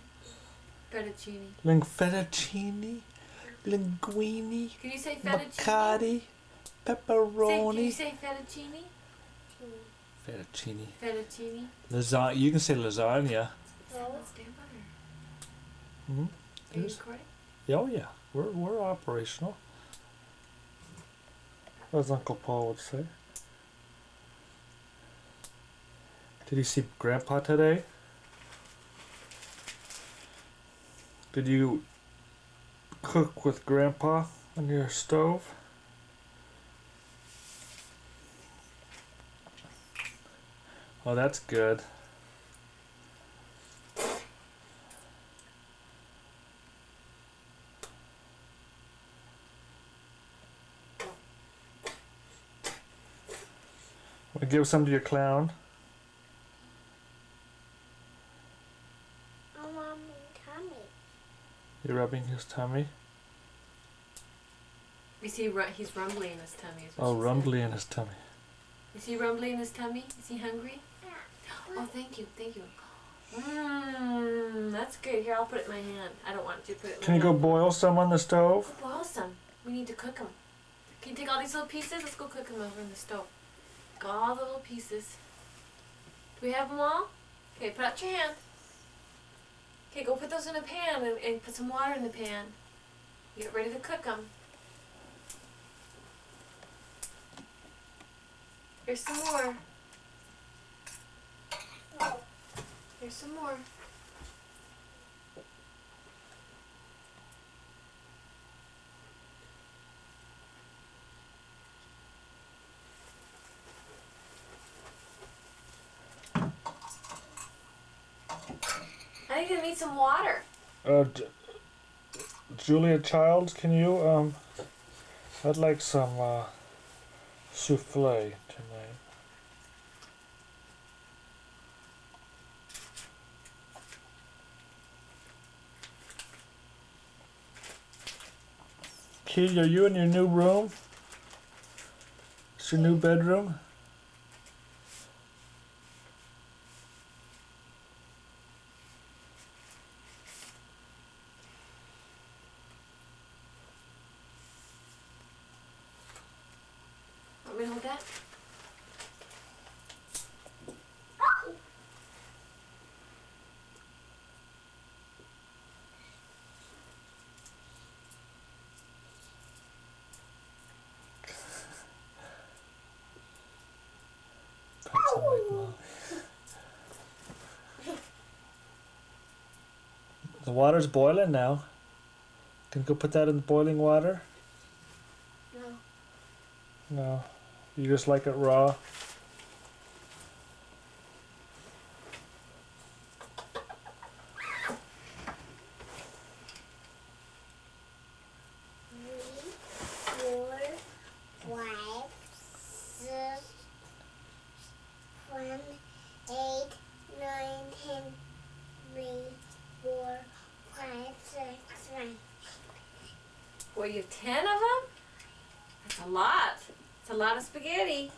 Fettuccine. Fettuccine? Linguine? Can you say fettuccine? Macati? pepperoni. Can you say fettuccine? Fettuccine. Fettuccine. Lasagna. You can say lasagna. Let's stand by her. Hmm? Are you recording? Oh yeah, we're operational. As Uncle Paul would say. Did you see Grandpa today? Did you cook with Grandpa on your stove? Oh, that's good. Want to give some to your clown? I want my tummy. You're rubbing his tummy? You see, he's rumbling in his tummy. Is what Oh, she said. rumbly in his tummy. Is he rumbling in his tummy? Is he hungry? Oh, thank you, thank you. Mmm, that's good. Here, I'll put it in my hand. I don't want you to put it in my Can you hand. go boil some on the stove? Boil some. We need to cook them. Can you take all these little pieces? Let's go cook them over in the stove. Got all the little pieces. Do we have them all? Okay, put out your hand. Okay, go put those in a pan and put some water in the pan. Get ready to cook them. Here's some more. Here's some more. I think I need some water. Julia Childs, can you, I'd like some, souffle tonight. Katie, are you in your new room? It's your new bedroom? Want me to hold that? That's like Mom. The water's boiling now. Can you go put that in the boiling water? No. No. You just like it raw? Boy, you have 10 of them? That's a lot. It's a lot of spaghetti.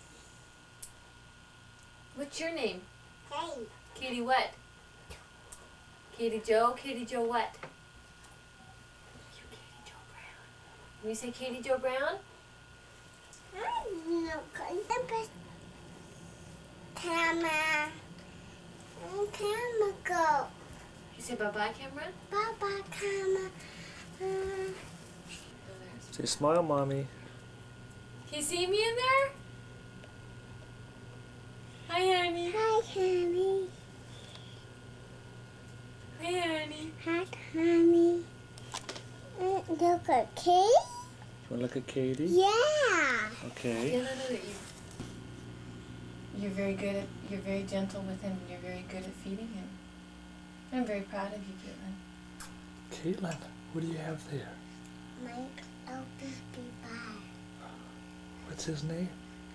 What's your name? Hey. Katie what? Katie Joe? Katie Joe what? You Katie Joe Brown. Can you say Katie Joe Brown? I'm not going to camera. Camera go. You say bye-bye, Cameron? Bye-bye, camera. Say smile, Mommy. Can you see me in there? Hi, honey. Hi, honey. Hi, honey. Hi, honey. Look at Kate? You want to look at Katie? Yeah. Okay. Yeah, no, you're very good at, you're very gentle with him, and you're very good at feeding him. I'm very proud of you, Caitlin. Caitlin, what do you have there? Mike LBB Bar. What's his name?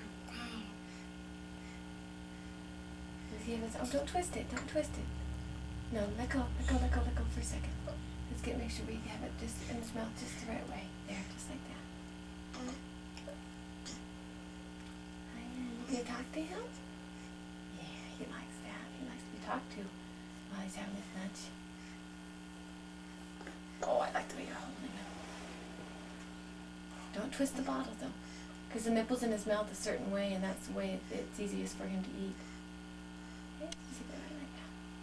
Oh, don't twist it, don't twist it. No, let go for a second. Let's make sure we have it just in his mouth just the right way. There, just like that. Can you talk to him? Yeah, he likes that. He likes to be talked to while he's having his lunch. Oh, I like the way you're holding him. Don't twist the bottle though. Because the nipple's in his mouth a certain way, and that's the way it's easiest for him to eat. Okay, just sit there right like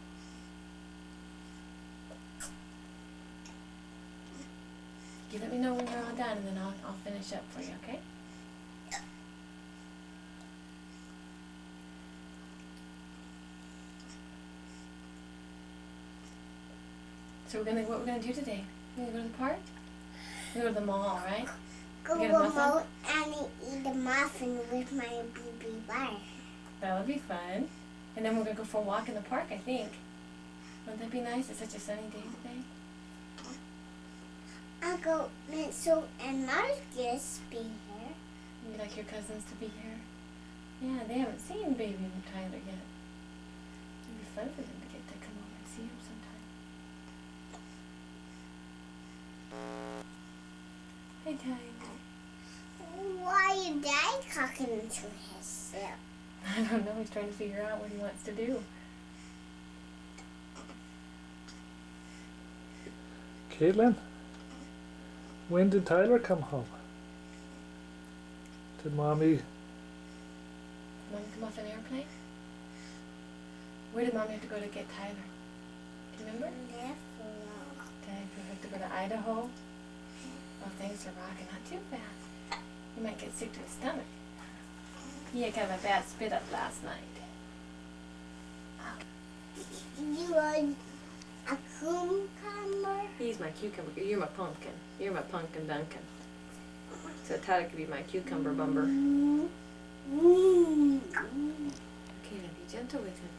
that. You let me know when you're all done, and then I'll finish up for you, okay? So what we're gonna do today? We're gonna go to the park? We're gonna go to the mall, right? Go You get a muffin? remote and eat a muffin with my BB bar. That would be fun. And then we're gonna go for a walk in the park, I think. Wouldn't that be nice? It's such a sunny day today. I'll go Mitchell and Marcus be here. You'd like your cousins to be here? Yeah, they haven't seen baby Tyler yet. It'd be fun for them to get to come over and see him sometime. Hi, Tyler. Why is Dad talking to himself? I don't know. He's trying to figure out what he wants to do. Caitlin, when did Tyler come home? Did Mommy... Mommy come off an airplane? Where did Mommy have to go to get Tyler? Do you remember? Did you have to go to Idaho? Well, things are rocking not too fast. You might get sick to his stomach. He had kind of a bad spit up last night. You are a cucumber? He's my cucumber. You're my pumpkin. You're my pumpkin Duncan. So Tyler could be my cucumber bumper. Okay, now be gentle with him.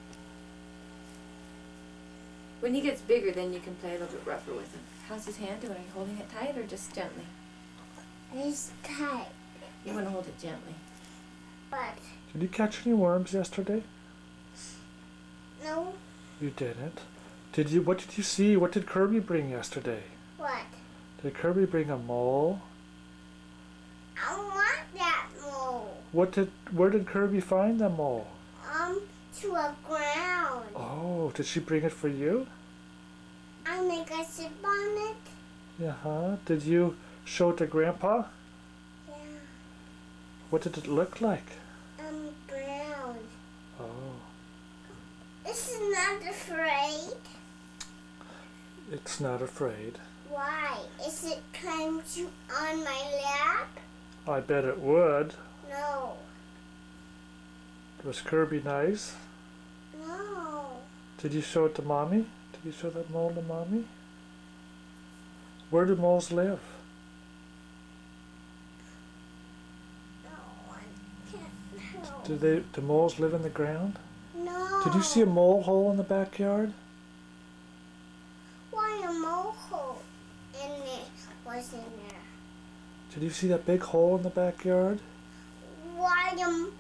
When he gets bigger, then you can play a little bit rougher with him. How's his hand doing? Are you holding it tight or just gently? It's tight, You want to hold it gently. but Did you catch any worms yesterday? no. You didn't. What did you see? What did Kirby bring yesterday? What? Did Kirby bring a mole? I want that mole. Where did Kirby find the mole? To a ground. Oh, did she bring it for you? I make a sip on it. Yeah, did you show it to Grandpa? Yeah. What did it look like? Brown. Oh, It's not afraid. it's not afraid. Why? Is it climb you on my lap? I bet it would. No. Was Kirby nice? No. Did you show it to Mommy? Did you show that mole to Mommy? Where do moles live? No, I can't help. Do moles live in the ground? No. Did you see a mole hole in the backyard? Why a mole hole in it was in there? Did you see that big hole in the backyard? Why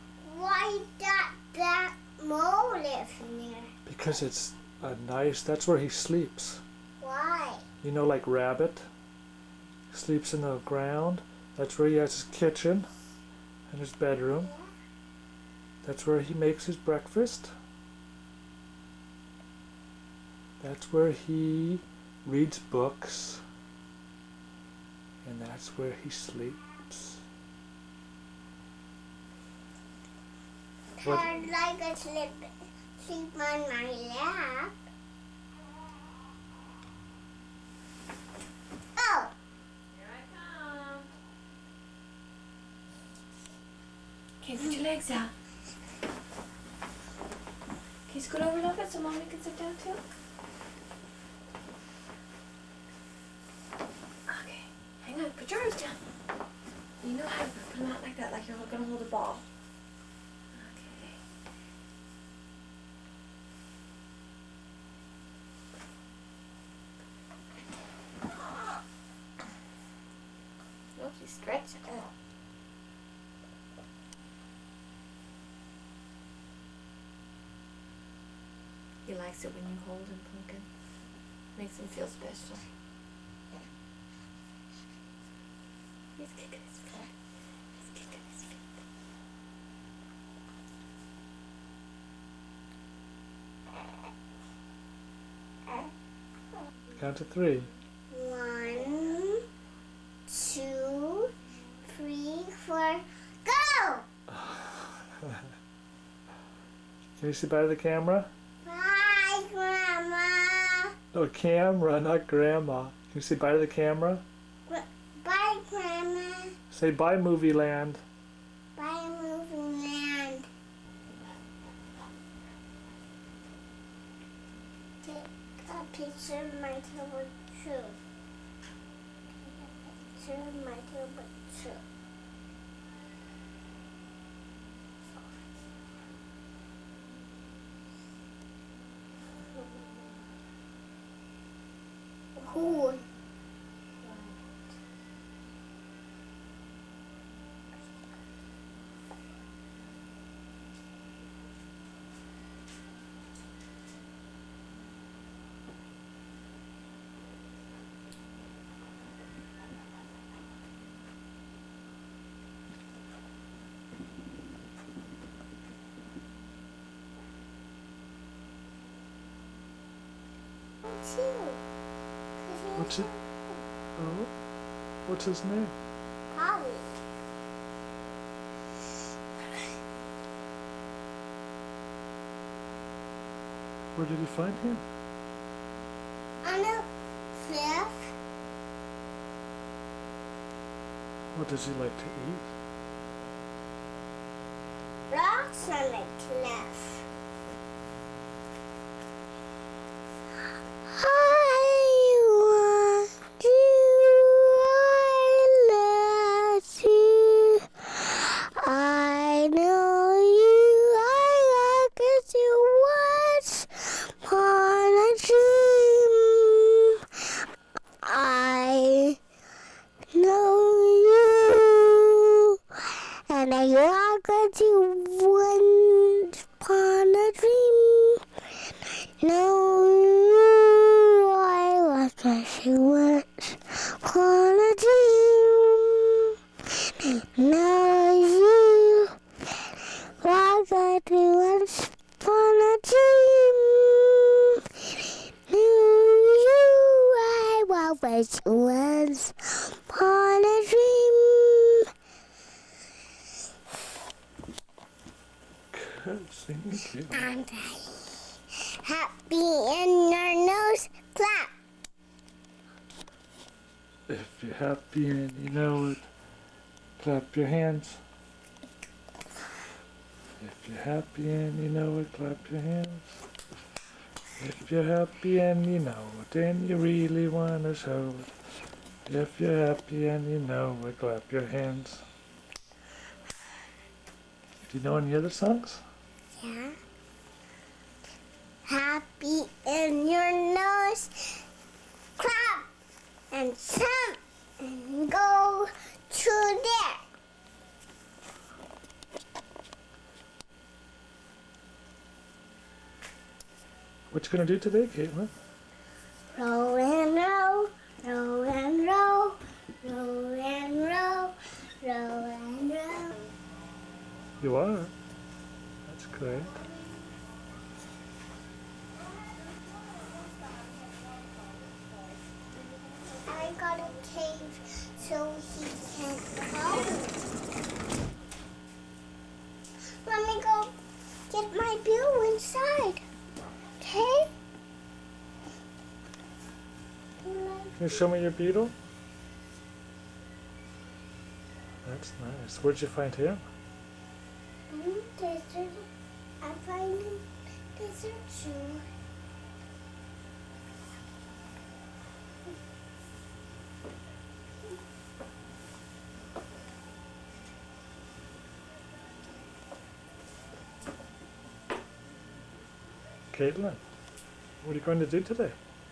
that mole live in there? Because it's that's where he sleeps. Why? You know, like Rabbit sleeps in the ground. That's where he has his kitchen and his bedroom. That's where he makes his breakfast. That's where he reads books. And that's where he sleeps. What? I'd like to sleep on my lap. Oh! Here I come. Okay, put your legs out. Okay, scoot over a little bit so Mommy can sit down too. Okay, hang on, put your arms down. You know how to put them out like that, like you're gonna hold a ball. Okay. Oops, you stretch it out. He likes it when you hold him, Pumpkin. Makes him feel special. He's kicking his feet. He's kicking his feet. Count to 3. 1, 2, 3, 4, go! Can you say bye to the camera? Bye, Grandma. No, camera, not grandma. Can you say bye to the camera? Bye, Grandma. Say bye, Movie Land. Bye, Movie Land. Take a picture of my table too. Take a picture of my table too. Cool. What's it? Oh, what's his name? Holly. Where did you find him? On a cliff. What does he like to eat? Rocks on a cliff. Once upon a dream. Good singing, kid. And happy in your nose, clap. If you're happy and you know it, clap your hands. If you're happy and you know it, clap your hands. If you're happy and you know it, and you really want to show it. If you're happy and you know it, clap your hands. Do you know any other songs? Yeah. Happy in your nose, clap, and jump, and go to there. What you gonna do today, Caitlin? Roll and roll, roll and roll, roll and roll, roll and roll. You are. That's great. I got a cave so he can go. Let me go get my bill inside. Okay? Can you show me your beetle? That's nice. Where'd you find him? Desert. I find him desert shore. Caitlin, what are you going to do today?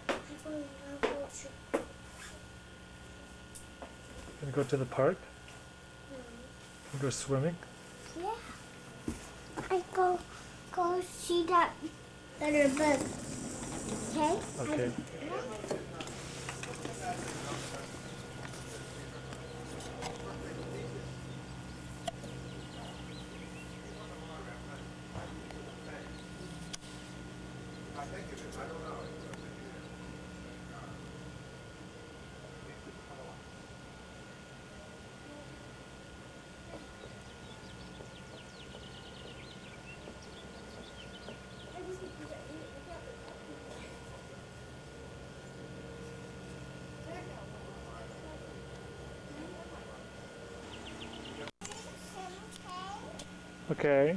Gonna go to the park? Gonna go swimming? Yeah. I go see that little bug. Okay? Okay. Okay.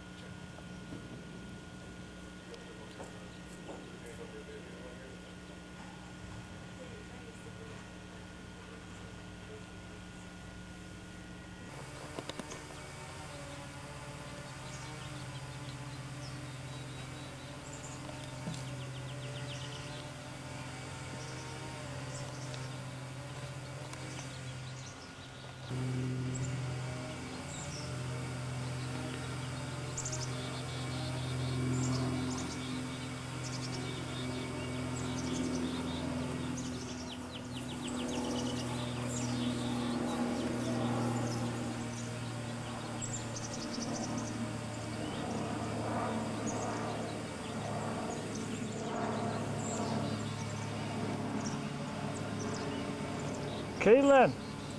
Caitlin!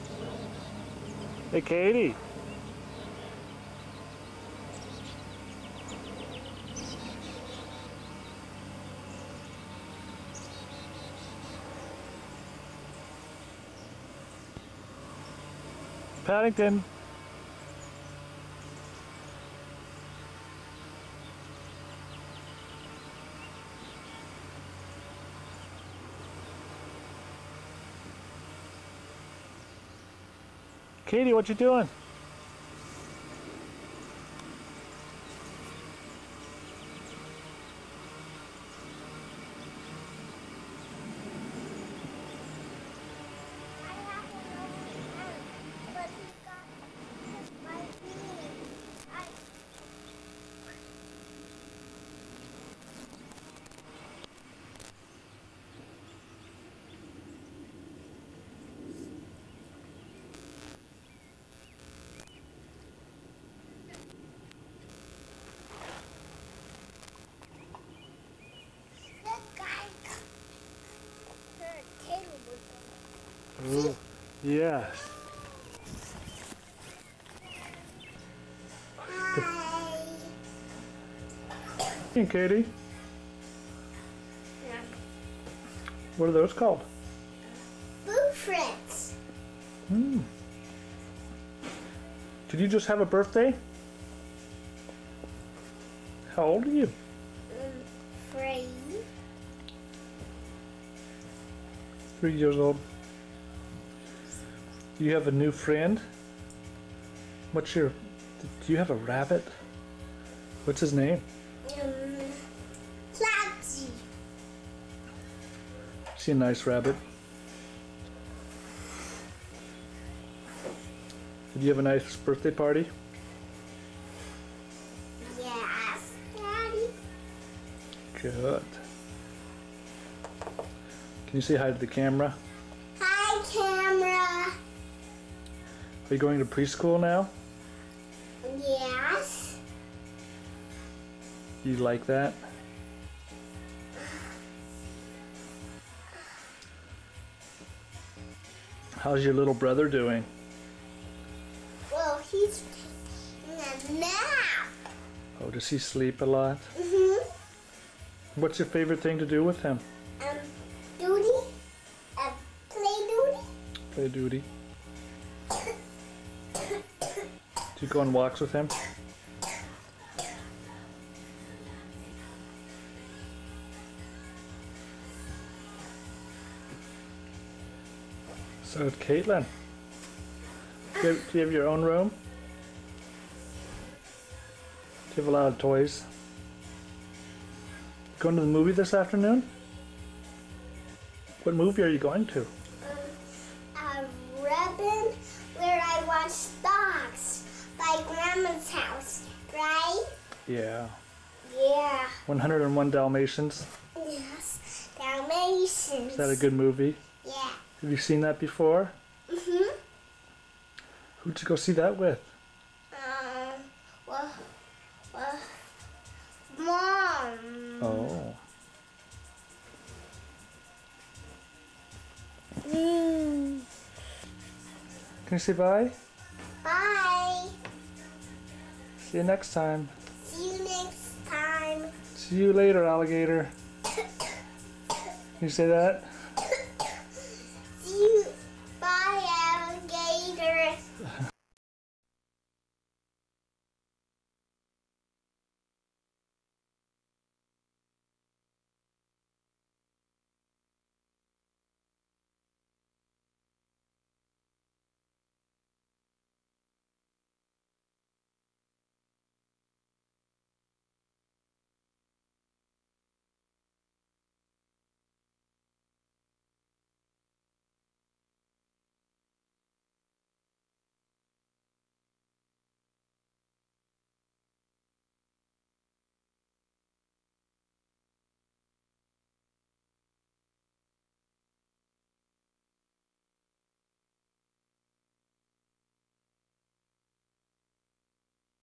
Hey, Katie! Paddington! Katie, what you doing? Ooh, yes. Hey, Katie. Yeah. What are those called? Blue Fritz. Hmm. Did you just have a birthday? How old are you? 3. 3 years old. You have a new friend? What's your... Do you have a rabbit? What's his name? Flapsy. Is he a nice rabbit? Did you have a nice birthday party? Yes, Daddy. Good. Can you say hi to the camera? Hi, camera. Are you going to preschool now? Yes. You like that? How's your little brother doing? Well, he's taking a nap. Oh, does he sleep a lot? Mm-hmm. What's your favorite thing to do with him? Duty. Play duty. Play duty. Do you go on walks with him? So, Caitlin, do you have your own room? Do you have a lot of toys? Going to the movie this afternoon? What movie are you going to? A ribbon where I watch dogs by Grandma's house, right? Yeah. Yeah. 101 Dalmatians. Yes. Dalmatians. Is that a good movie? Yeah. Have you seen that before? Mm-hmm. Who'd you go see that with? Well, Mom. Oh. Mm. Can you say bye? Bye. See you next time. See you next time. See you later, alligator. Can you say that?